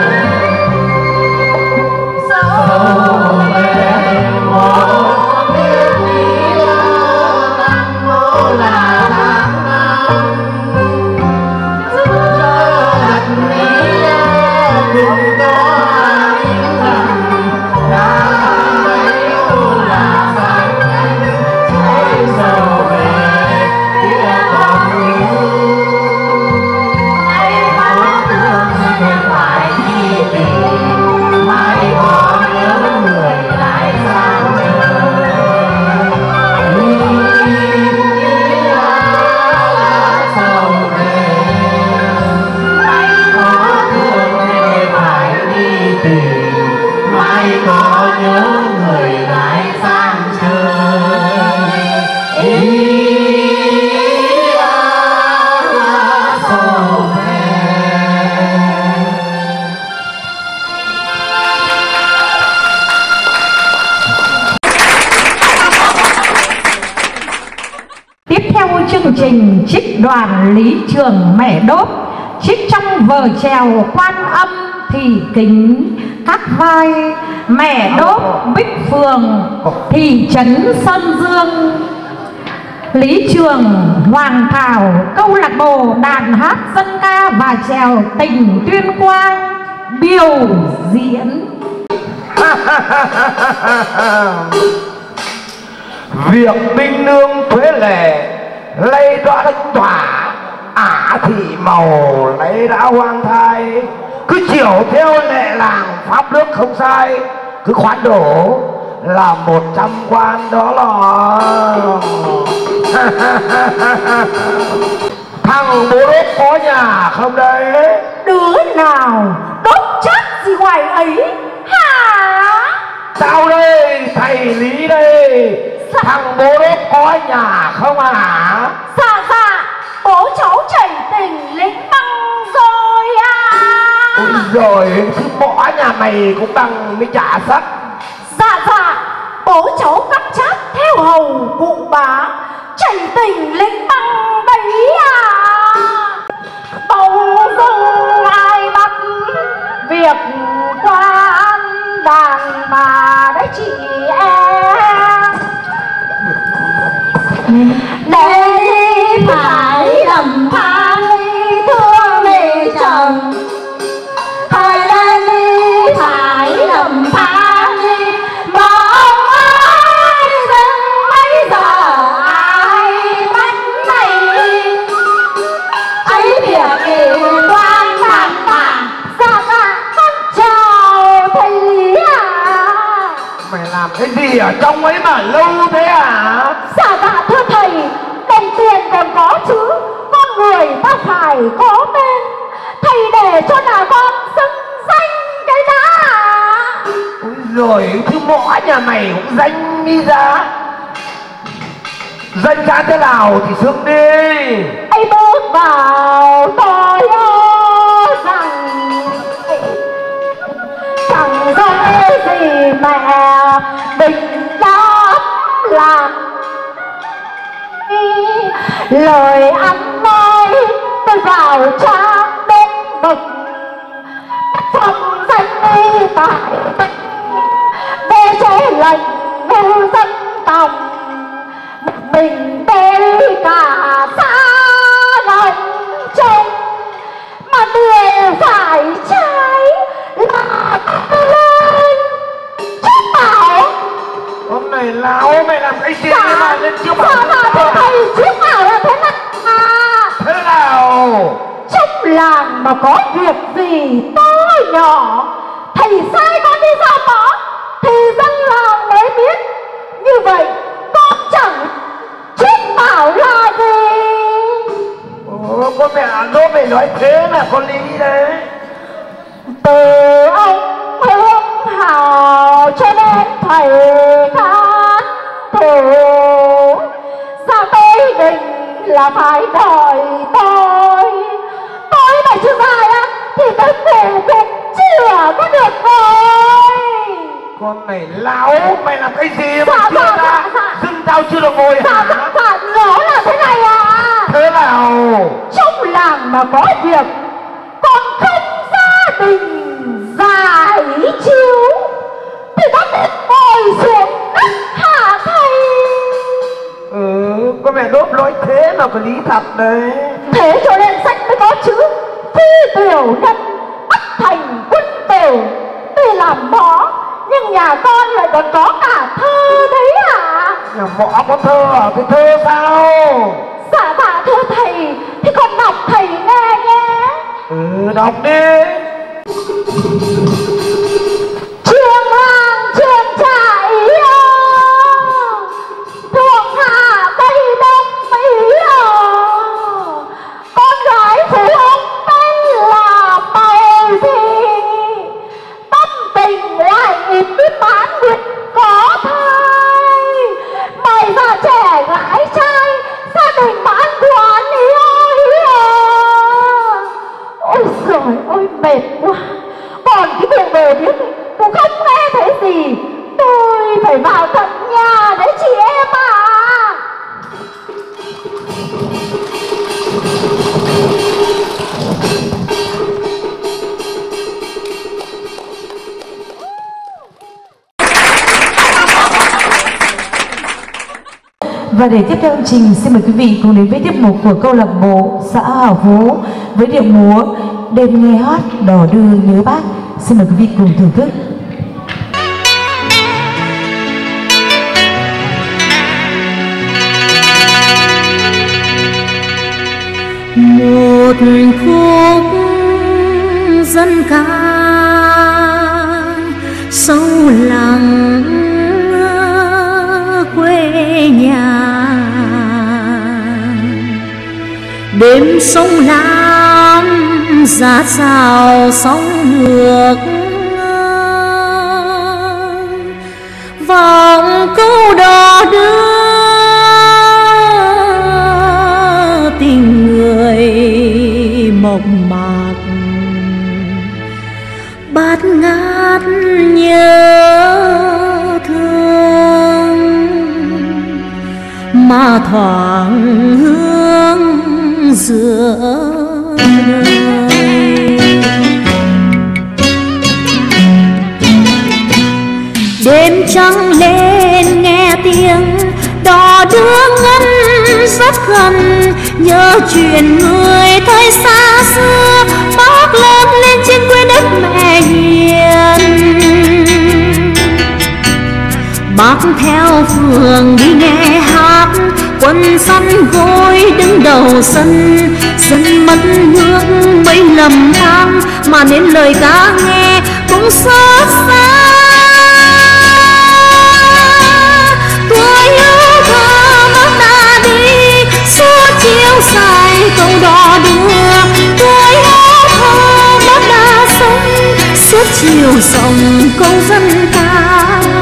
chương trình trích đoàn Lý Trường Mẹ Đốt, trích trong vở chèo Quan Âm Thị Kính các vai Mẹ Đốt Bích Phường thị trấn Sơn Dương, Lý Trường Hoàng Thảo câu lạc bộ đàn hát dân ca và chèo tỉnh Tuyên Quang biểu diễn. Việc binh nương thuế lệ lấy rõ đánh tỏa, ả thị màu lấy đã hoang thai, cứ chiều theo lệ làng pháp nước không sai, cứ khoán đổ là 100 quan đó là. Thằng bố đốt có nhà không đấy? Đứa nào đốt chắc gì ngoài ấy hả? Sao đây thầy Lý đây? Dạ. Thằng bố đốt có nhà không hả? Dạ dạ, bố cháu chảy tình lính băng rồi à. Ôi rồi, thứ bỏ nhà mày cũng bằng mới trả sắc. Dạ dạ, bố cháu cắt chát theo hầu cụ bá, chảy tình lính băng đấy à. Bỗng dưng ai bắt việc quan đàn bà đấy chị em. Để phải lầm than thương mẹ chồng, thời đây phải lầm than mong ai dừng bây giờ ai bắt này ấy việc quan đàn bà. Dạ dạ, con chào thầy Lý à. Mày làm cái gì ở trong ấy mà lâu thế hả? Dạ dạ thưa thầy, đồng tiền còn có chứ, con người ta phải có tên, thầy để cho nào con xưng danh cái đã. Ôi rồi, thứ mõ nhà mày cũng danh đi ra. Danh ra thế nào thì xưng đi. Ấy bước vào tôi rằng chẳng dễ gì mẹ bình đáp làm lời ăn nói tôi vào trang bên bậc trong danh đi tại để chế lệnh hưu dân tòng mình tê cả xa gần trông mà người phải trái là lên chết bảo. Hôm nay lão mày làm cái gì mà lên chiếu bảo? Dạ thầy chiếu bảo là thế nào mà? Thế nào? Trong làng mà có việc gì to nhỏ, thầy sai con đi ra đó thì dân làng mới biết. Như vậy con chẳng chiếu bảo là gì. Ồ, con mẹ đố mày nói thế là có lý đấy. Từ ông Hương Hào cho đến thầy Khát Thủ, sao tôi định là phải đợi tôi mà chưa dài á thì tôi ngủ cũng chưa có được rồi. Con này lão, mày làm cái gì mà chưa ra? Dưng tao chưa được ngồi hả? Nó là thế này à? Thế nào? Trong làng mà có việc còn không gia đình giải chiếu thì nó nên ngồi xuống đất hả thầy? Có vẻ đốt lỗi thế mà có lý thật đấy. Thế cho nên sách mới có chữ phi tiểu nhân bắt thành quân tử. Tuy làm mõ nhưng nhà con lại còn có cả thơ đấy hả? Nhà mõ có thơ à? Cái thơ sao? Dạ thưa thầy, thì con đọc thầy nghe nhé. Đọc đi. Trường làng trường trại thuộc hạ Tây Đông Mỹ con gái phụ ông tên là Bầu Thị, tâm tình ngoại nghiệp biết bán nguyệt có thai, mày già trẻ gái trai gia đình bán quán ôi trời ơi mệt quá. Còn cái việc đồ điếc cũng không nghe thấy gì. Tôi phải vào tận nhà đấy chị em ạ. Và để tiếp theo chương trình, xin mời quý vị cùng đến với tiết mục của câu lạc bộ xã Hảo Phú với điệu múa Đêm Nghe Hát Đò Đưa Nhớ Bác. Xin mời quý vị cùng thưởng thức. Một khúc dân ca sâu lắng quê nhà, đêm sông Lam giá rào sóng nước, vòng câu đò đưa tình người mộng mạc, bát ngát nhớ thương mà thoáng hương giữa đời. Đêm trăng lên nghe tiếng đò đưa ngân rất gần, nhớ chuyện người thời xa xưa bác lớn lên trên quê đất mẹ hiền. Bác theo phường đi nghe hát, quân săn gối đứng đầu sân, dân mất nước mấy lầm than mà nên lời ca nghe cũng xót xa. Tuổi yêu thơ bác đã đi suốt chiều dài câu đò đưa, tuổi yêu thơ bác đã sống suốt chiều dòng câu dân ca.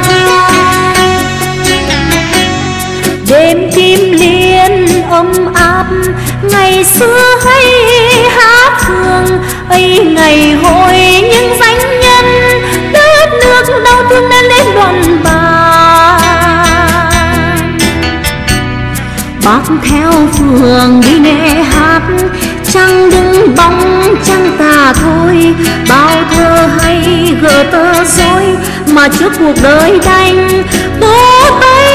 Đêm kim liên ấm áp ngày xưa hay hát thương ấy, ngày hội những danh nhân đất nước đau thương đã lên đoàn bàn. Bác theo phường đi nghe hát, trăng đứng bóng trăng tà thôi, bao thơ hay gỡ tơ dối mà trước cuộc đời đành bố tay.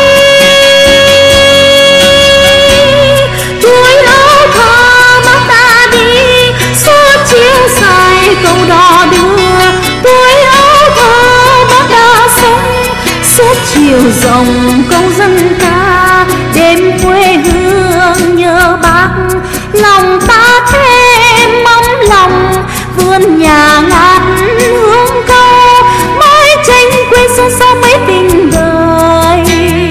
Tuổi áo thơ bác đã đi suốt chiều dài câu đò đưa, tuổi áo thơ bác đã sống suốt chiều dòng câu dân ca. Đêm quê hương nhớ bác lòng ta thêm ấm lòng, vườn nhà ngát hương câu mái tranh quê xuân sao mấy tình đời.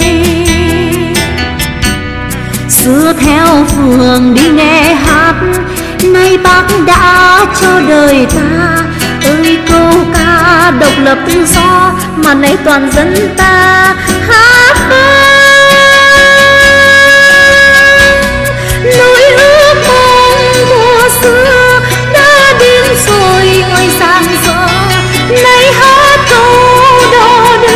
Xưa theo phường đi nghe hát, nay bác đã cho đời ta ơi câu ca độc lập tự do mà nay toàn dân ta hát vang. Nỗi ước mong mùa xưa đã đến rồi ôi giang dở, nay hát câu đò đưa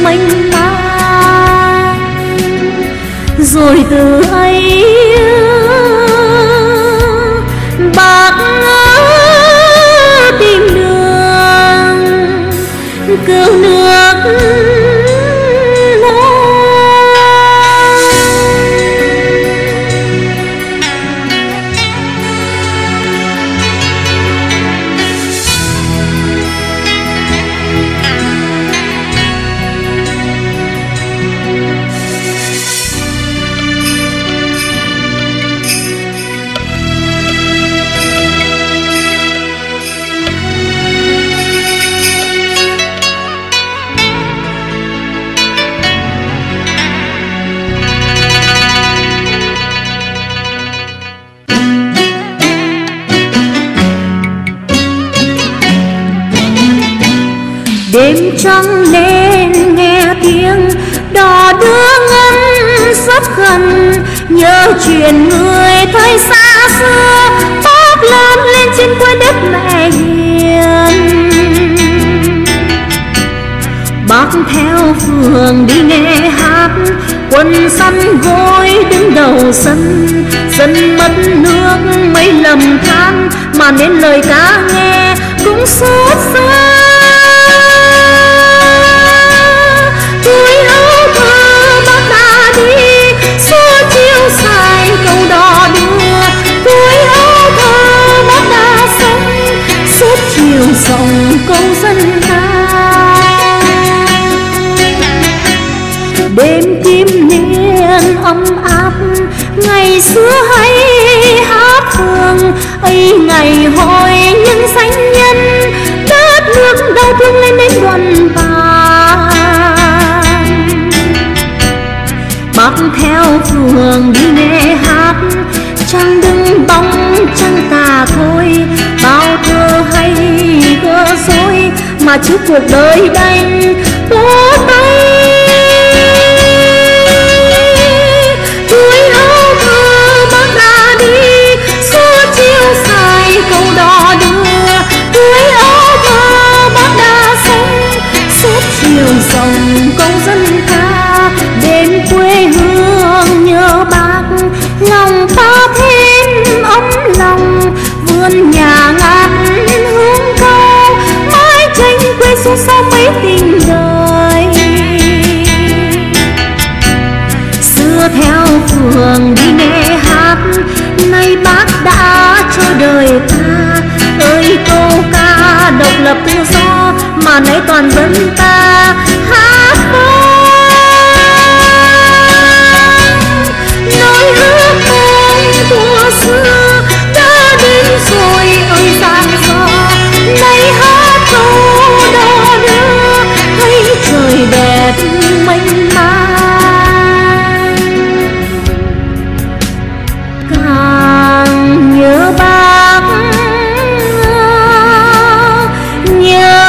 mênh mang. Rồi từ ấy bác tìm đường cứu nước đêm trăng lên nghe tiếng đò đưa ngân rất gần, nhớ chuyện người thời xa xưa bác lớn lên trên quê đất mẹ hiền. Bác theo phường đi nghe hát, quân săn gối đứng đầu sân, dân mất nước mấy lầm than mà nên lời ca nghe cũng xót xa. Tuổi ấu thơ bác đã đi, xưa chiều dài câu đò đưa. Tuổi ấu thơ bác đã sống, suốt chiều dòng câu dân ca. Đêm kim niên ấm áp, ngày xưa hay hát phương ấy, ngày hồi những danh nhân đất nước đau thương lên đến đoàn tàn. Bác theo phường đi nghe hát, trăng đứng bóng trăng tà thôi, bao thơ hay gỡ rối mà trước cuộc đời đành bó tay. Tuổi ấu thơ bác đã đi, xưa chiều dài câu đò đưa. Tuổi ấu thơ bác đã sống, suốt chiều dòng câu dân ca. Đêm quê hương nhớ bác, lòng ta thêm ấm lòng. Vườn nhà ngát hương câu, mái tranh quê xuống sau mấy tình đời. Xưa theo phường đi nghe hát, nay bác đã cho đời ta. Ơi câu ca độc lập tự do mà nay toàn dân ta hát vang. Nỗi ước mong của xưa đã đến rồi ơi giang gió, nay hát câu đò đưa thấy trời đẹp mênh mang. Càng nhớ bác, nhớ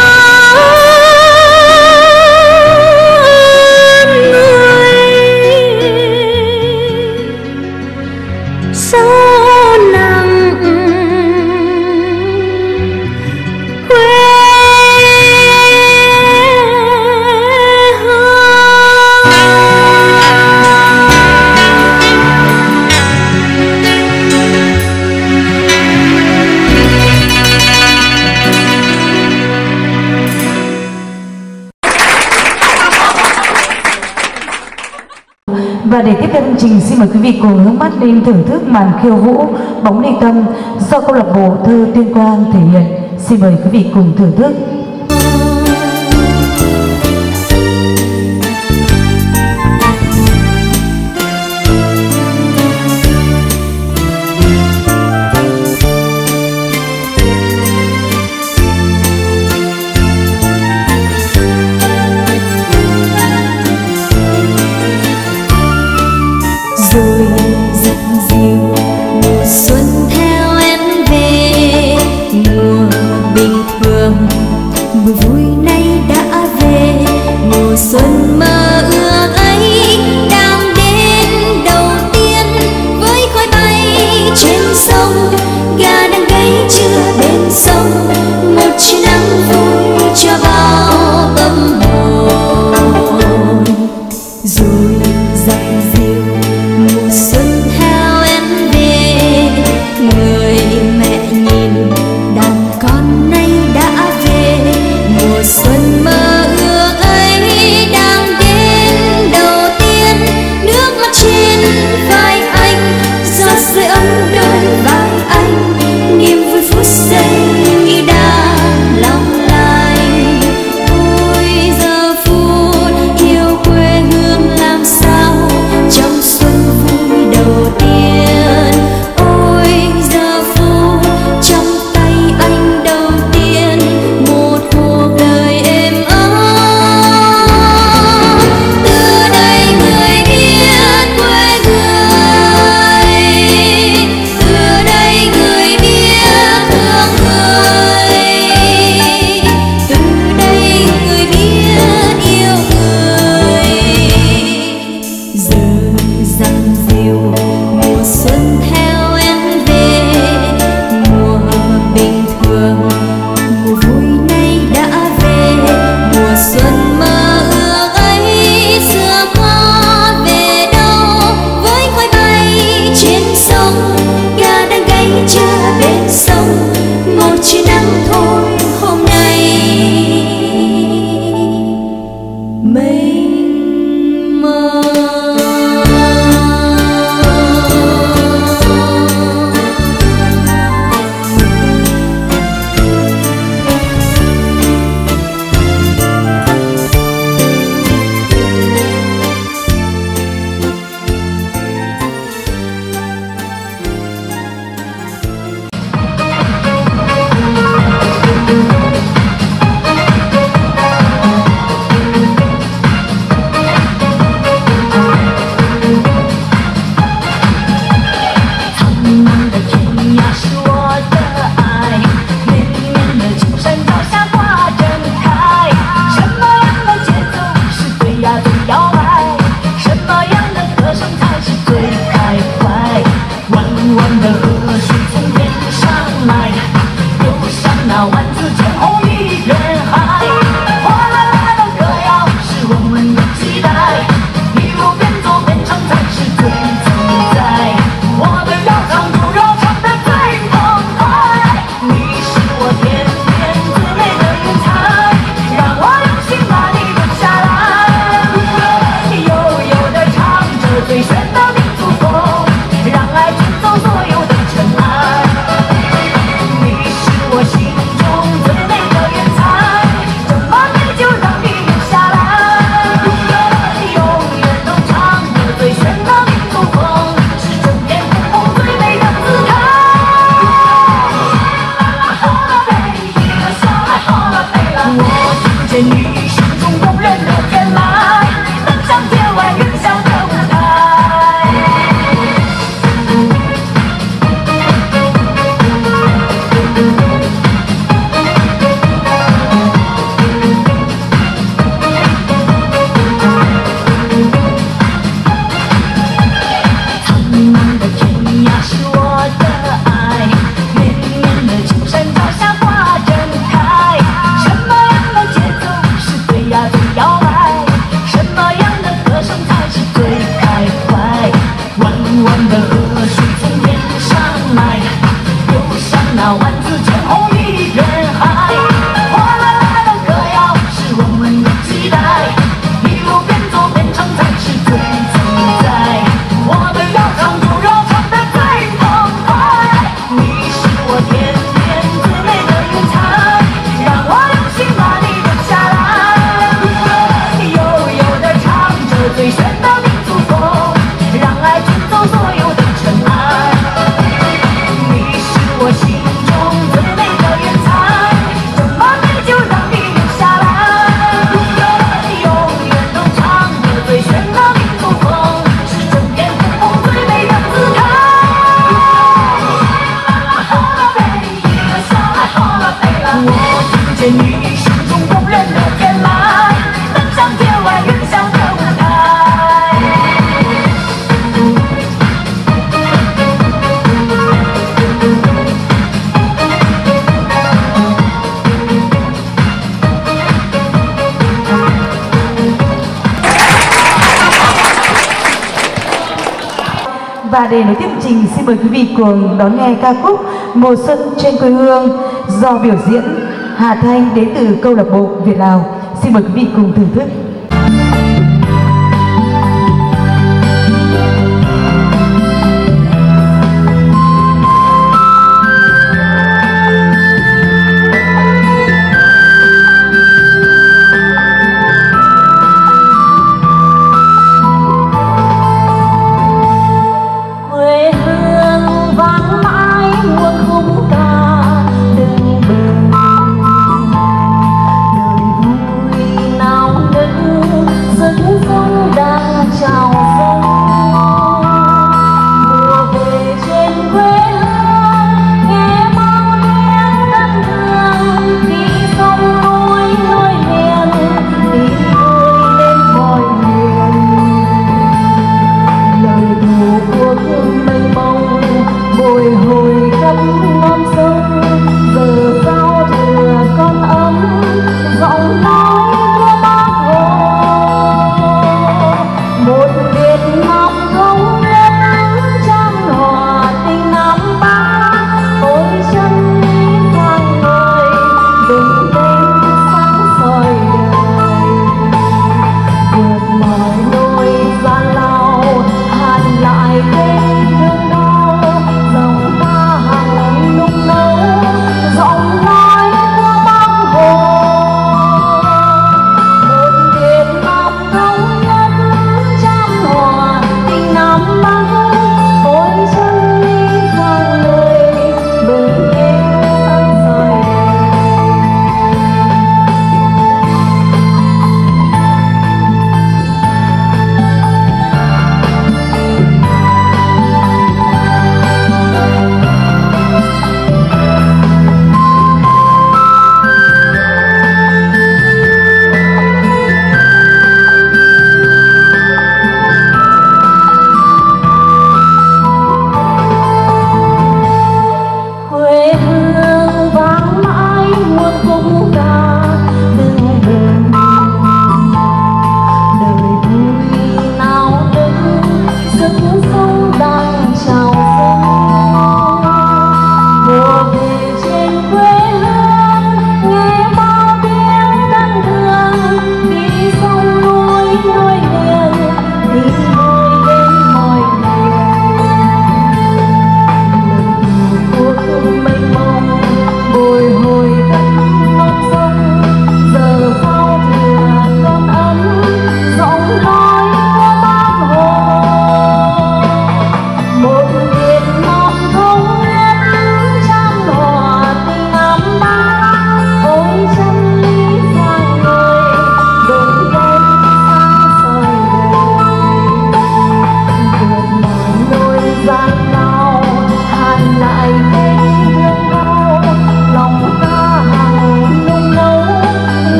Và để tiếp theo chương trình, xin mời quý vị cùng hướng mắt lên thưởng thức màn khiêu vũ Bóng Ly Tâm do câu lạc bộ thơ Tuyên Quang thể hiện. Xin mời quý vị cùng thưởng thức. Rồi dần dịu mùa xuân theo em về, mùa bình thường 望的河水从天上来，游向那万紫千红一片海。花来了歌谣是我们的期待，一路边走边唱才是最自在。我们要唱就要唱得最澎湃，你是我天边最美的云彩，让我用心把你留下来。悠悠地唱着最炫的民族风，让爱卷走所有的尘埃。你是我心中最美的云彩，这么美就让你留下来。永远都唱着最炫的民族风，是整片天空最美的姿态。我听见你心中动人的天籁，奔向天外云霄的舞台。 Và để nối tiếp chương trình, xin mời quý vị cùng đón nghe ca khúc Mùa Xuân trên quê hương do biểu diễn Hà Thanh đến từ câu lạc bộ Việt Lào. Xin mời quý vị cùng thưởng thức. Quê hương vang mãi muôn khúc ca tưng bừng, đời vui náo nức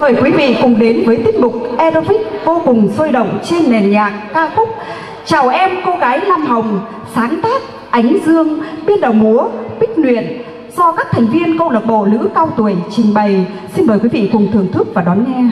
Mời quý vị cùng đến với tiết mục Aerobic vô cùng sôi động trên nền nhạc ca khúc Chào em cô gái Lam Hồng, sáng tác Ánh Dương, biên đạo múa Bích Luyện, do các thành viên câu lạc bộ nữ cao tuổi trình bày. Xin mời quý vị cùng thưởng thức và đón nghe.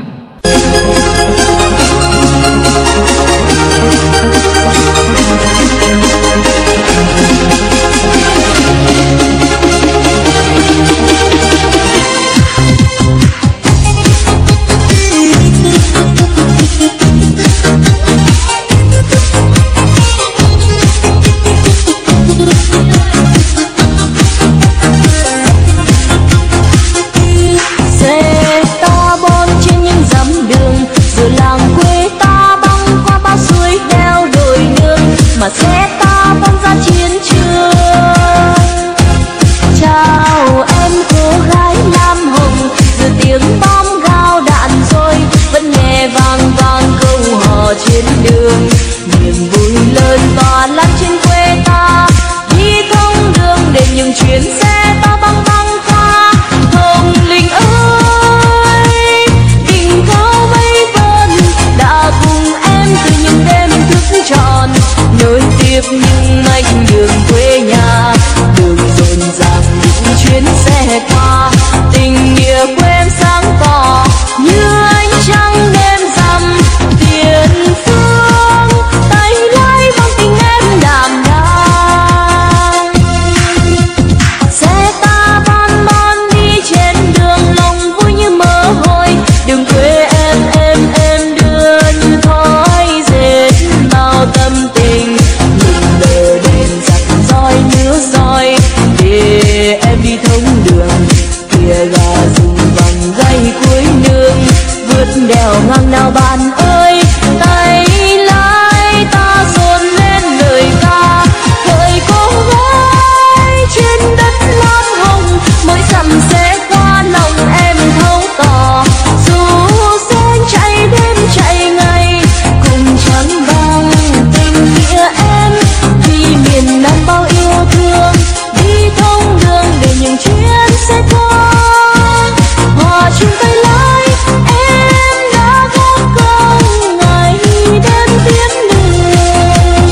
Mà xe ta văng ra chiến trường. Chào em cô gái Lam Hồng, giữa tiếng bom gao đạn rồi vẫn nghe vang vang câu hò trên đường. Niềm vui lớn tỏa lan trên quê ta, đi không đường để những chuyến xe ta băng băng qua. Hồng Linh ơi, đỉnh cao mây vân đã cùng em từ những đêm thức tròn, nối tiếp những mảnh đường quê nhà. Đường rộn ràng những chuyến xe qua, tình nghĩa quê em sáng tỏ như ánh trăng đêm rằm. Tiền phương tay lái bằng tình em đảm đang. Xe ta bon bon đi trên đường, lòng vui như mơ hồi. Đường quê em đưa như thói dệt bao tâm tình. Nhớ roi để em đi thông đường, kìa gà rừng vòng gây cuối nương. Vượt đèo ngang nào bạn ơi, tay lái ta dồn lên lời ca. Hỡi cô gái trên đất Lam Hồng, mỗi dặm sẽ qua lòng em thấu tỏ. Dù sẽ chạy đêm chạy ngày, cùng chẳng bằng tình nghĩa em vì miền Nam bao yêu thương. Đi thông đường để những chuyến xe qua, hòa chung tay lái em đã góp công ngày đêm tiến đường.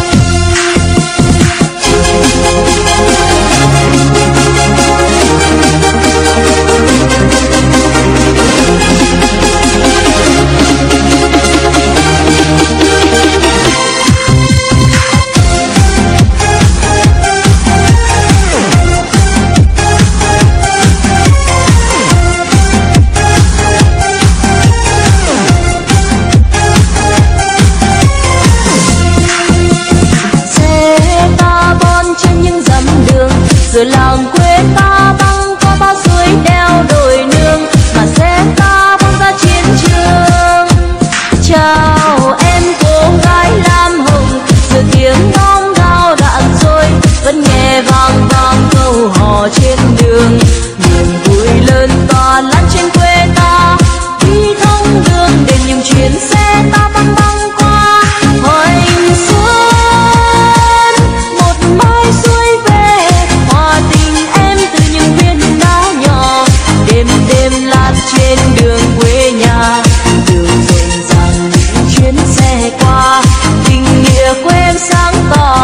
Giữa làng quê ta băng qua bao suối đeo đồi nương, mà xe ta văng ra chiến trường. Chào em cô gái Lam Hồng, giữa tiếng bom gao đạn rồi vẫn nghe vang vang câu hò trên đường. Niềm vui lớn tỏa lan trên quê ta, đi thông đường để những chuyến xe ta băng băng qua. Hoành xuân một mai xuôi về, hòa tình em từ những viên đá nhỏ. Đêm đêm lan trên đường quê nhà, đường rộn ràng những chuyến xe qua, tình nghĩa quê em sáng tỏ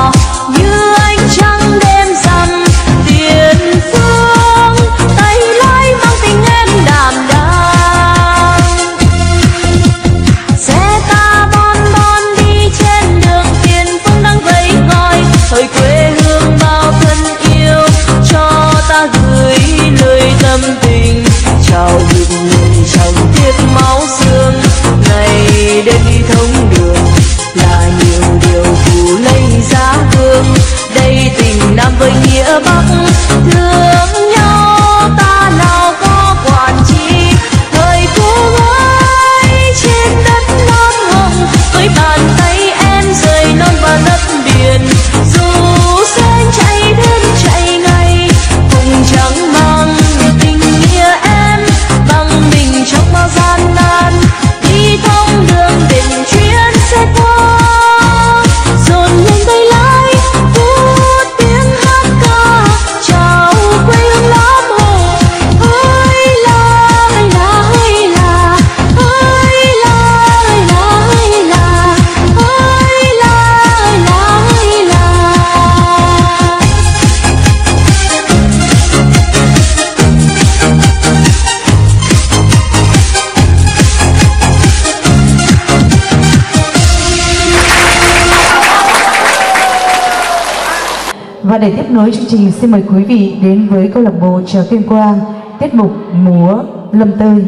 Và để tiếp nối chương trình, xin mời quý vị đến với câu lạc bộ Chèo Tuyên Quang, tiết mục múa Lâm Tơi.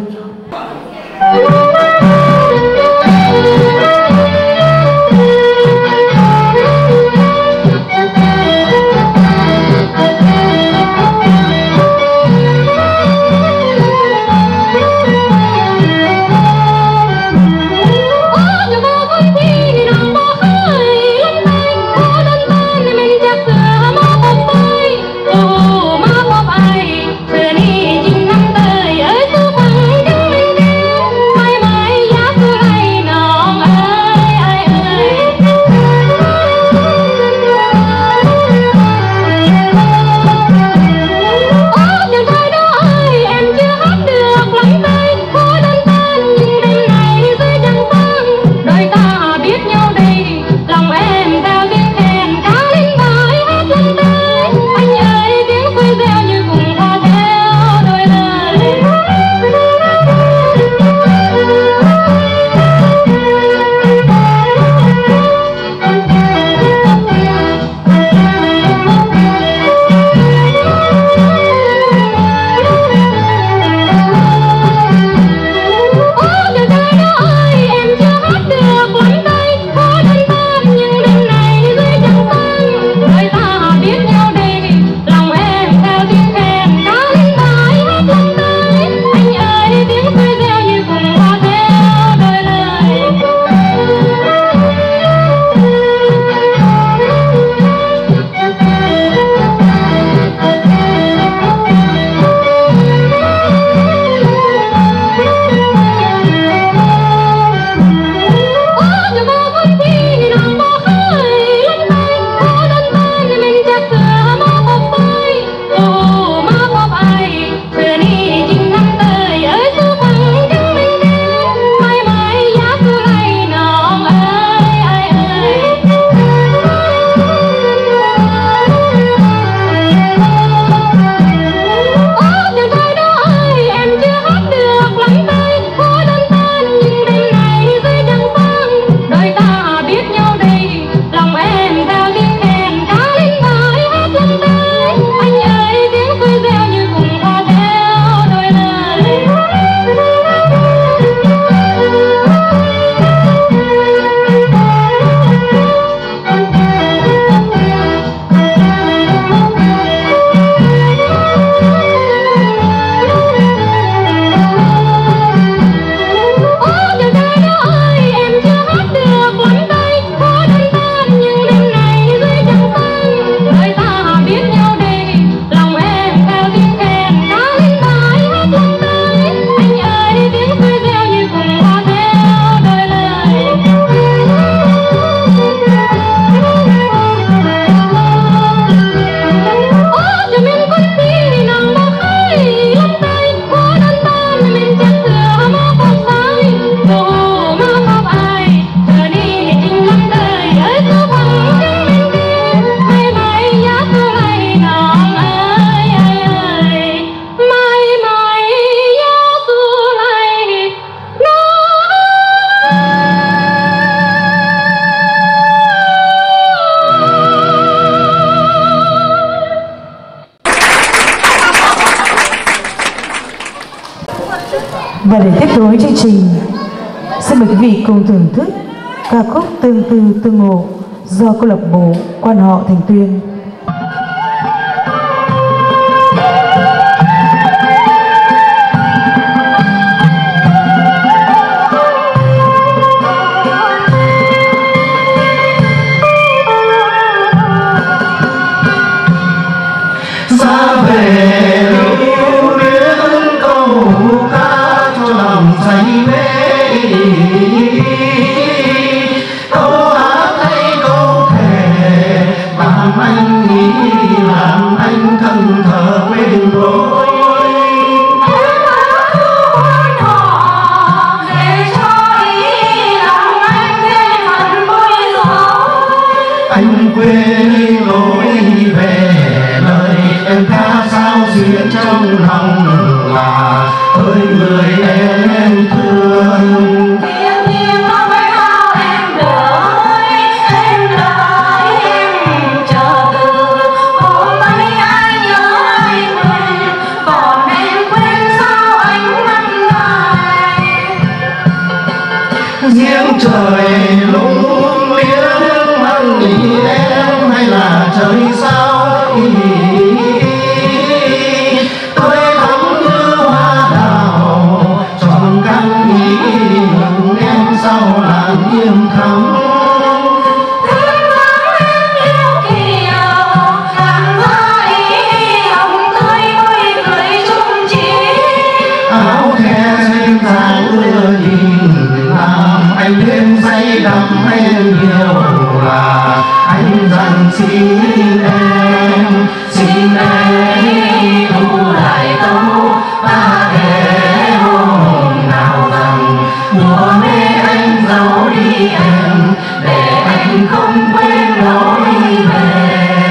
Và để tiếp nối chương trình, xin mời quý vị cùng thưởng thức ca khúc Tương Tư Tương Ngộ do câu lạc bộ Quan họ Thành Tuyên. Hãy subscribe trời sao tôi thắm như hoa đào tròn cánh ý ngừng em sau làn im thắm. Anh thêm say đắm em nhiều là anh rằng xin em thu lại câu ta để hôm nào rằng mùa mê anh giấu đi em để anh không quên lối về.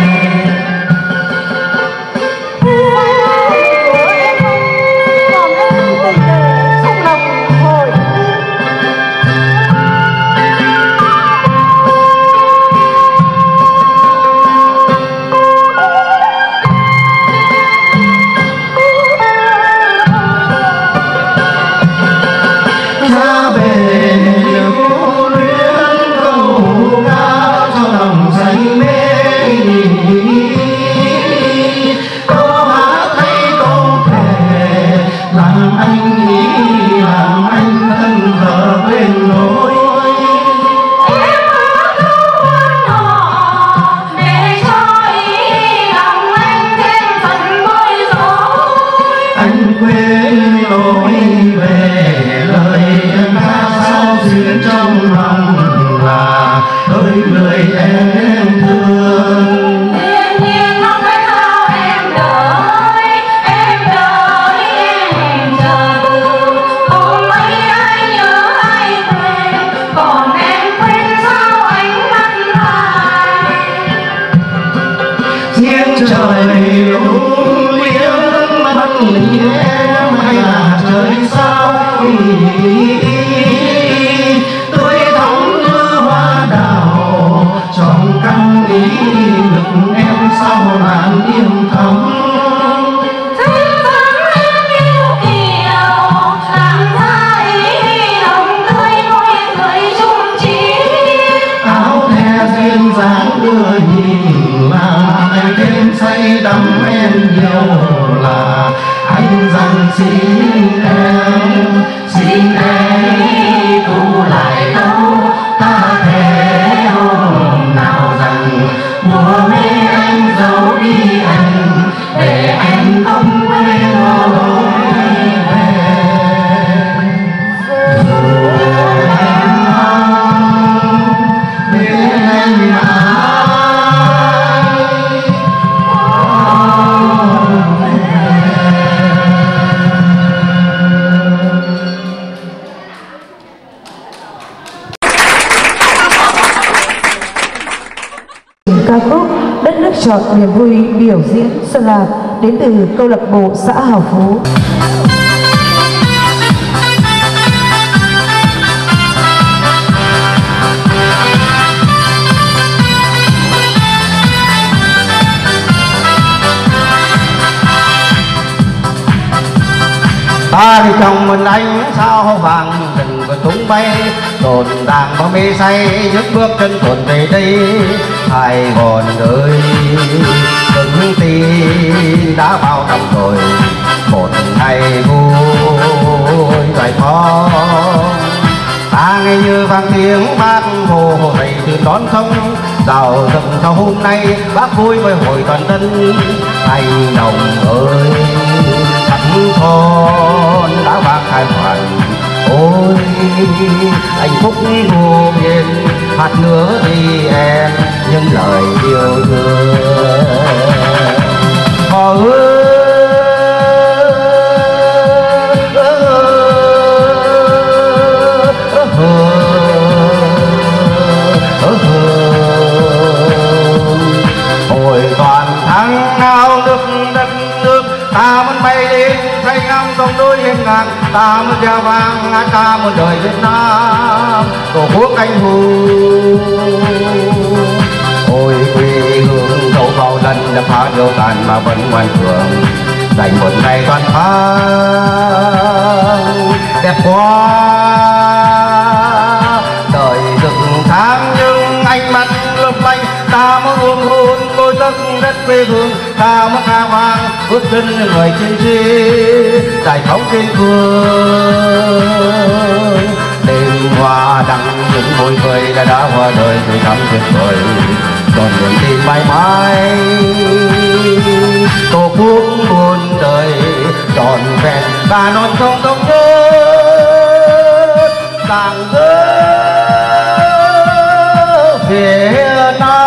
Ca khúc Đất nước chọn niềm vui biểu diễn Xuân Lạc đến từ câu lạc bộ xã Hào Phú. Ta thì chồng mình anh sao vàng rừng và tung bay đồn đàng bao mê say nhấc bước chân tuần về đây Sài Gòn ơi từng tin đã bao năm rồi một ngày vui giải phóng ta nghe như vang tiếng bác hồ thầy từ đón sông rào rừng sau hôm nay bác vui với hội toàn dân thành đồng ơi thắm son đã vang khai hoàn ôi hạnh phúc vô biên hạt nữa đi em những lời yêu thương họ hồi toàn thắng ao nước đất nước ta muốn bay lên say ngắm dòng đôi hiên ngang ta muốn gieo vang ta muốn đời Việt Nam tổ quốc anh hùng ôi quê hương dẫu bao lần đã phá điều tàn mà vẫn ngoan cường dành một ngày toàn thắng đẹp quá đời rực sáng nhưng ánh mắt lấp lánh ta muốn ôm hôn đôi đất đất quê hương ta mất ca vang bước chân người chiến sĩ giải phóng trên phương. Đêm hoa đăng những môi cười đã hoa đời từ thắm tuyệt vời, còn niềm tin mãi mãi tổ quốc muôn đời trọn vẹn và non sông thống nhất rạng rỡ phía Nam.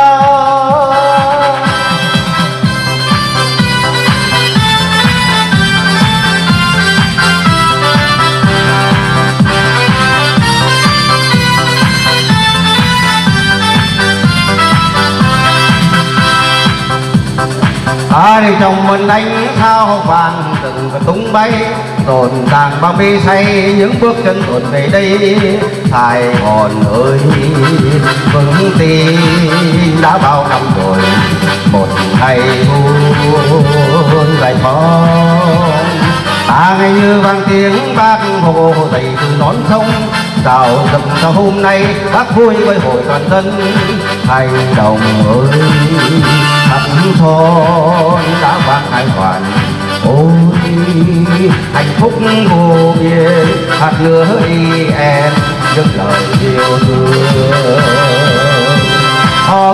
Ai trong mình đánh sao vàng từng và tung bay rộn ràng bao mê say những bước chân tuần về đây. Sài Gòn ơi vững tin đã bao năm rồi một ngày muôn giải phóng. Ta ngày như vang tiếng bác Hồ dậy từ nón sông chào dầm cho hôm nay bác vui với hội toàn dân. Thành đồng ơi thắm son đã vang hai hoàn, ôi hạnh phúc vô biên hạt lửa em những lời yêu thương. Họ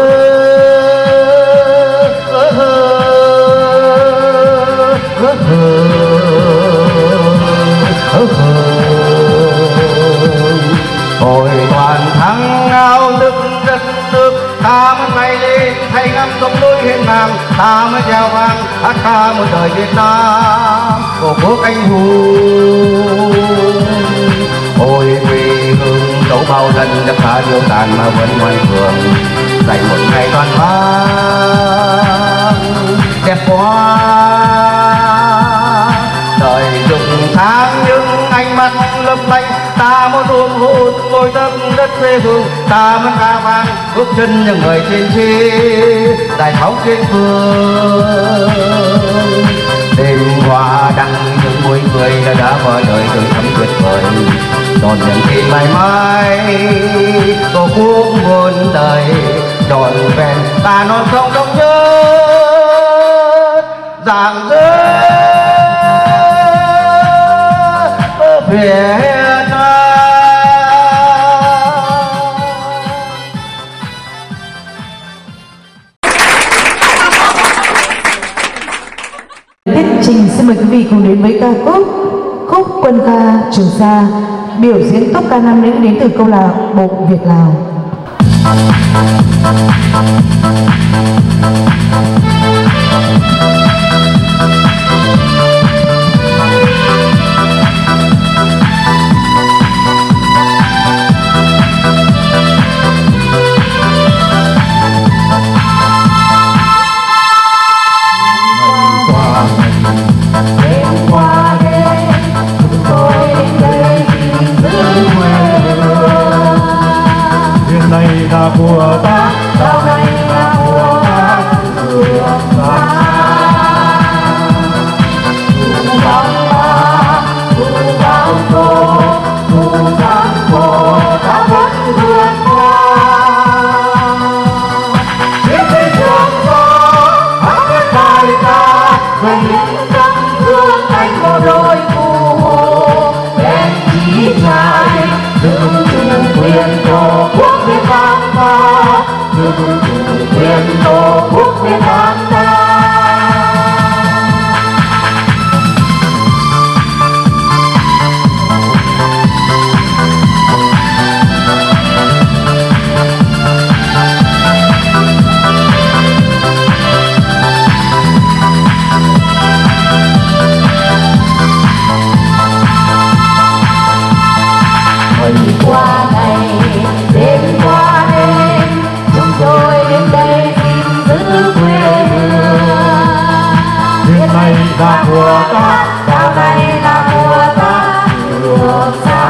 hồi toàn thắng ao nước đất nước ta mới bay lên thay ngắm sông núi hiên ngang. Ta mới gieo vang hát ca một đời Việt Nam tổ quốc anh hùng. Ôi quê hương dẫu bao lần đã phá điêu tàn mà vẫn ngoan cường dành một ngày toàn vang đẹp quá. Đời rực sáng những ánh mắt lấp lánh ta muốn ôm hôn môi đất đất quê hương. Ta muốn ca vang bước chân những người chiến sĩ giải phóng trên phương. Đêm hoa đăng những môi cười đã qua đời từ thắm tuyệt vời, còn niềm tin mãi mãi tổ quốc muôn đời trọn vẹn ta non sông thống nhất rạng rỡ Việt Nam. Tiết trình xin mời quý vị cùng đến với ca khúc quân ca Trường Sa, biểu diễn tốp ca nam nữ đến từ câu lạc bộ Việt Lào. Của ta sau này là của ta Trường Sa. Thu vang ta thu vang cô thu vang cô ta vẫn vượt qua. Chiến sĩ Trường Sa hát lên bài ca về những tấm gương anh bộ đội phù hộ đen chí trai giữ chủ quyền tổ quốc Việt Nam ta, giữ chủ quyền tổ quốc Việt Nam ta. Qua ngày đêm qua đêm chúng tôi đến đây xin giữ quê hương. Việt này là của ta, đảo này là của ta Trường Sa.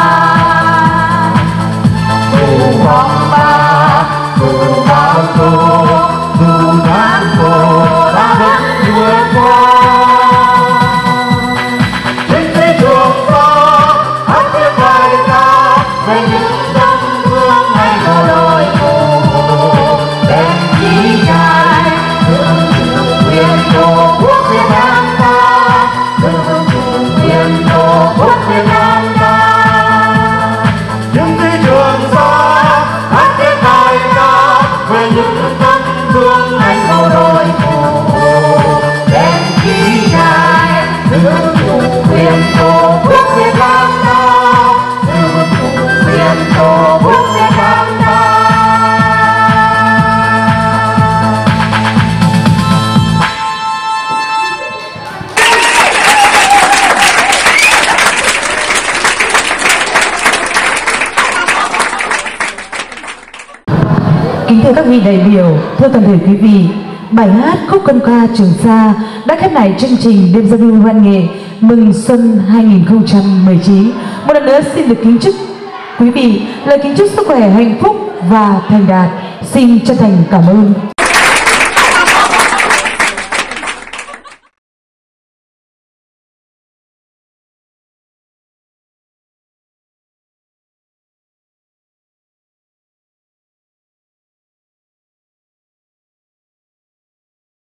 Dù phong ba dù bão tố dù gian khổ ta vẫn vượt qua. Chiến sĩ Trường Sa hát tiếng bài ca về những tấm gương anh bộ đội phù hộ đen chí trai các vị đại biểu, thưa toàn thể quý vị, bài hát Khúc Quân ca Trường Sa đã khép lại chương trình đêm giao lưu văn nghệ mừng xuân 2019. Một lần nữa xin được kính chúc quý vị lời kính chúc sức khỏe, hạnh phúc và thành đạt. Xin chân thành cảm ơn.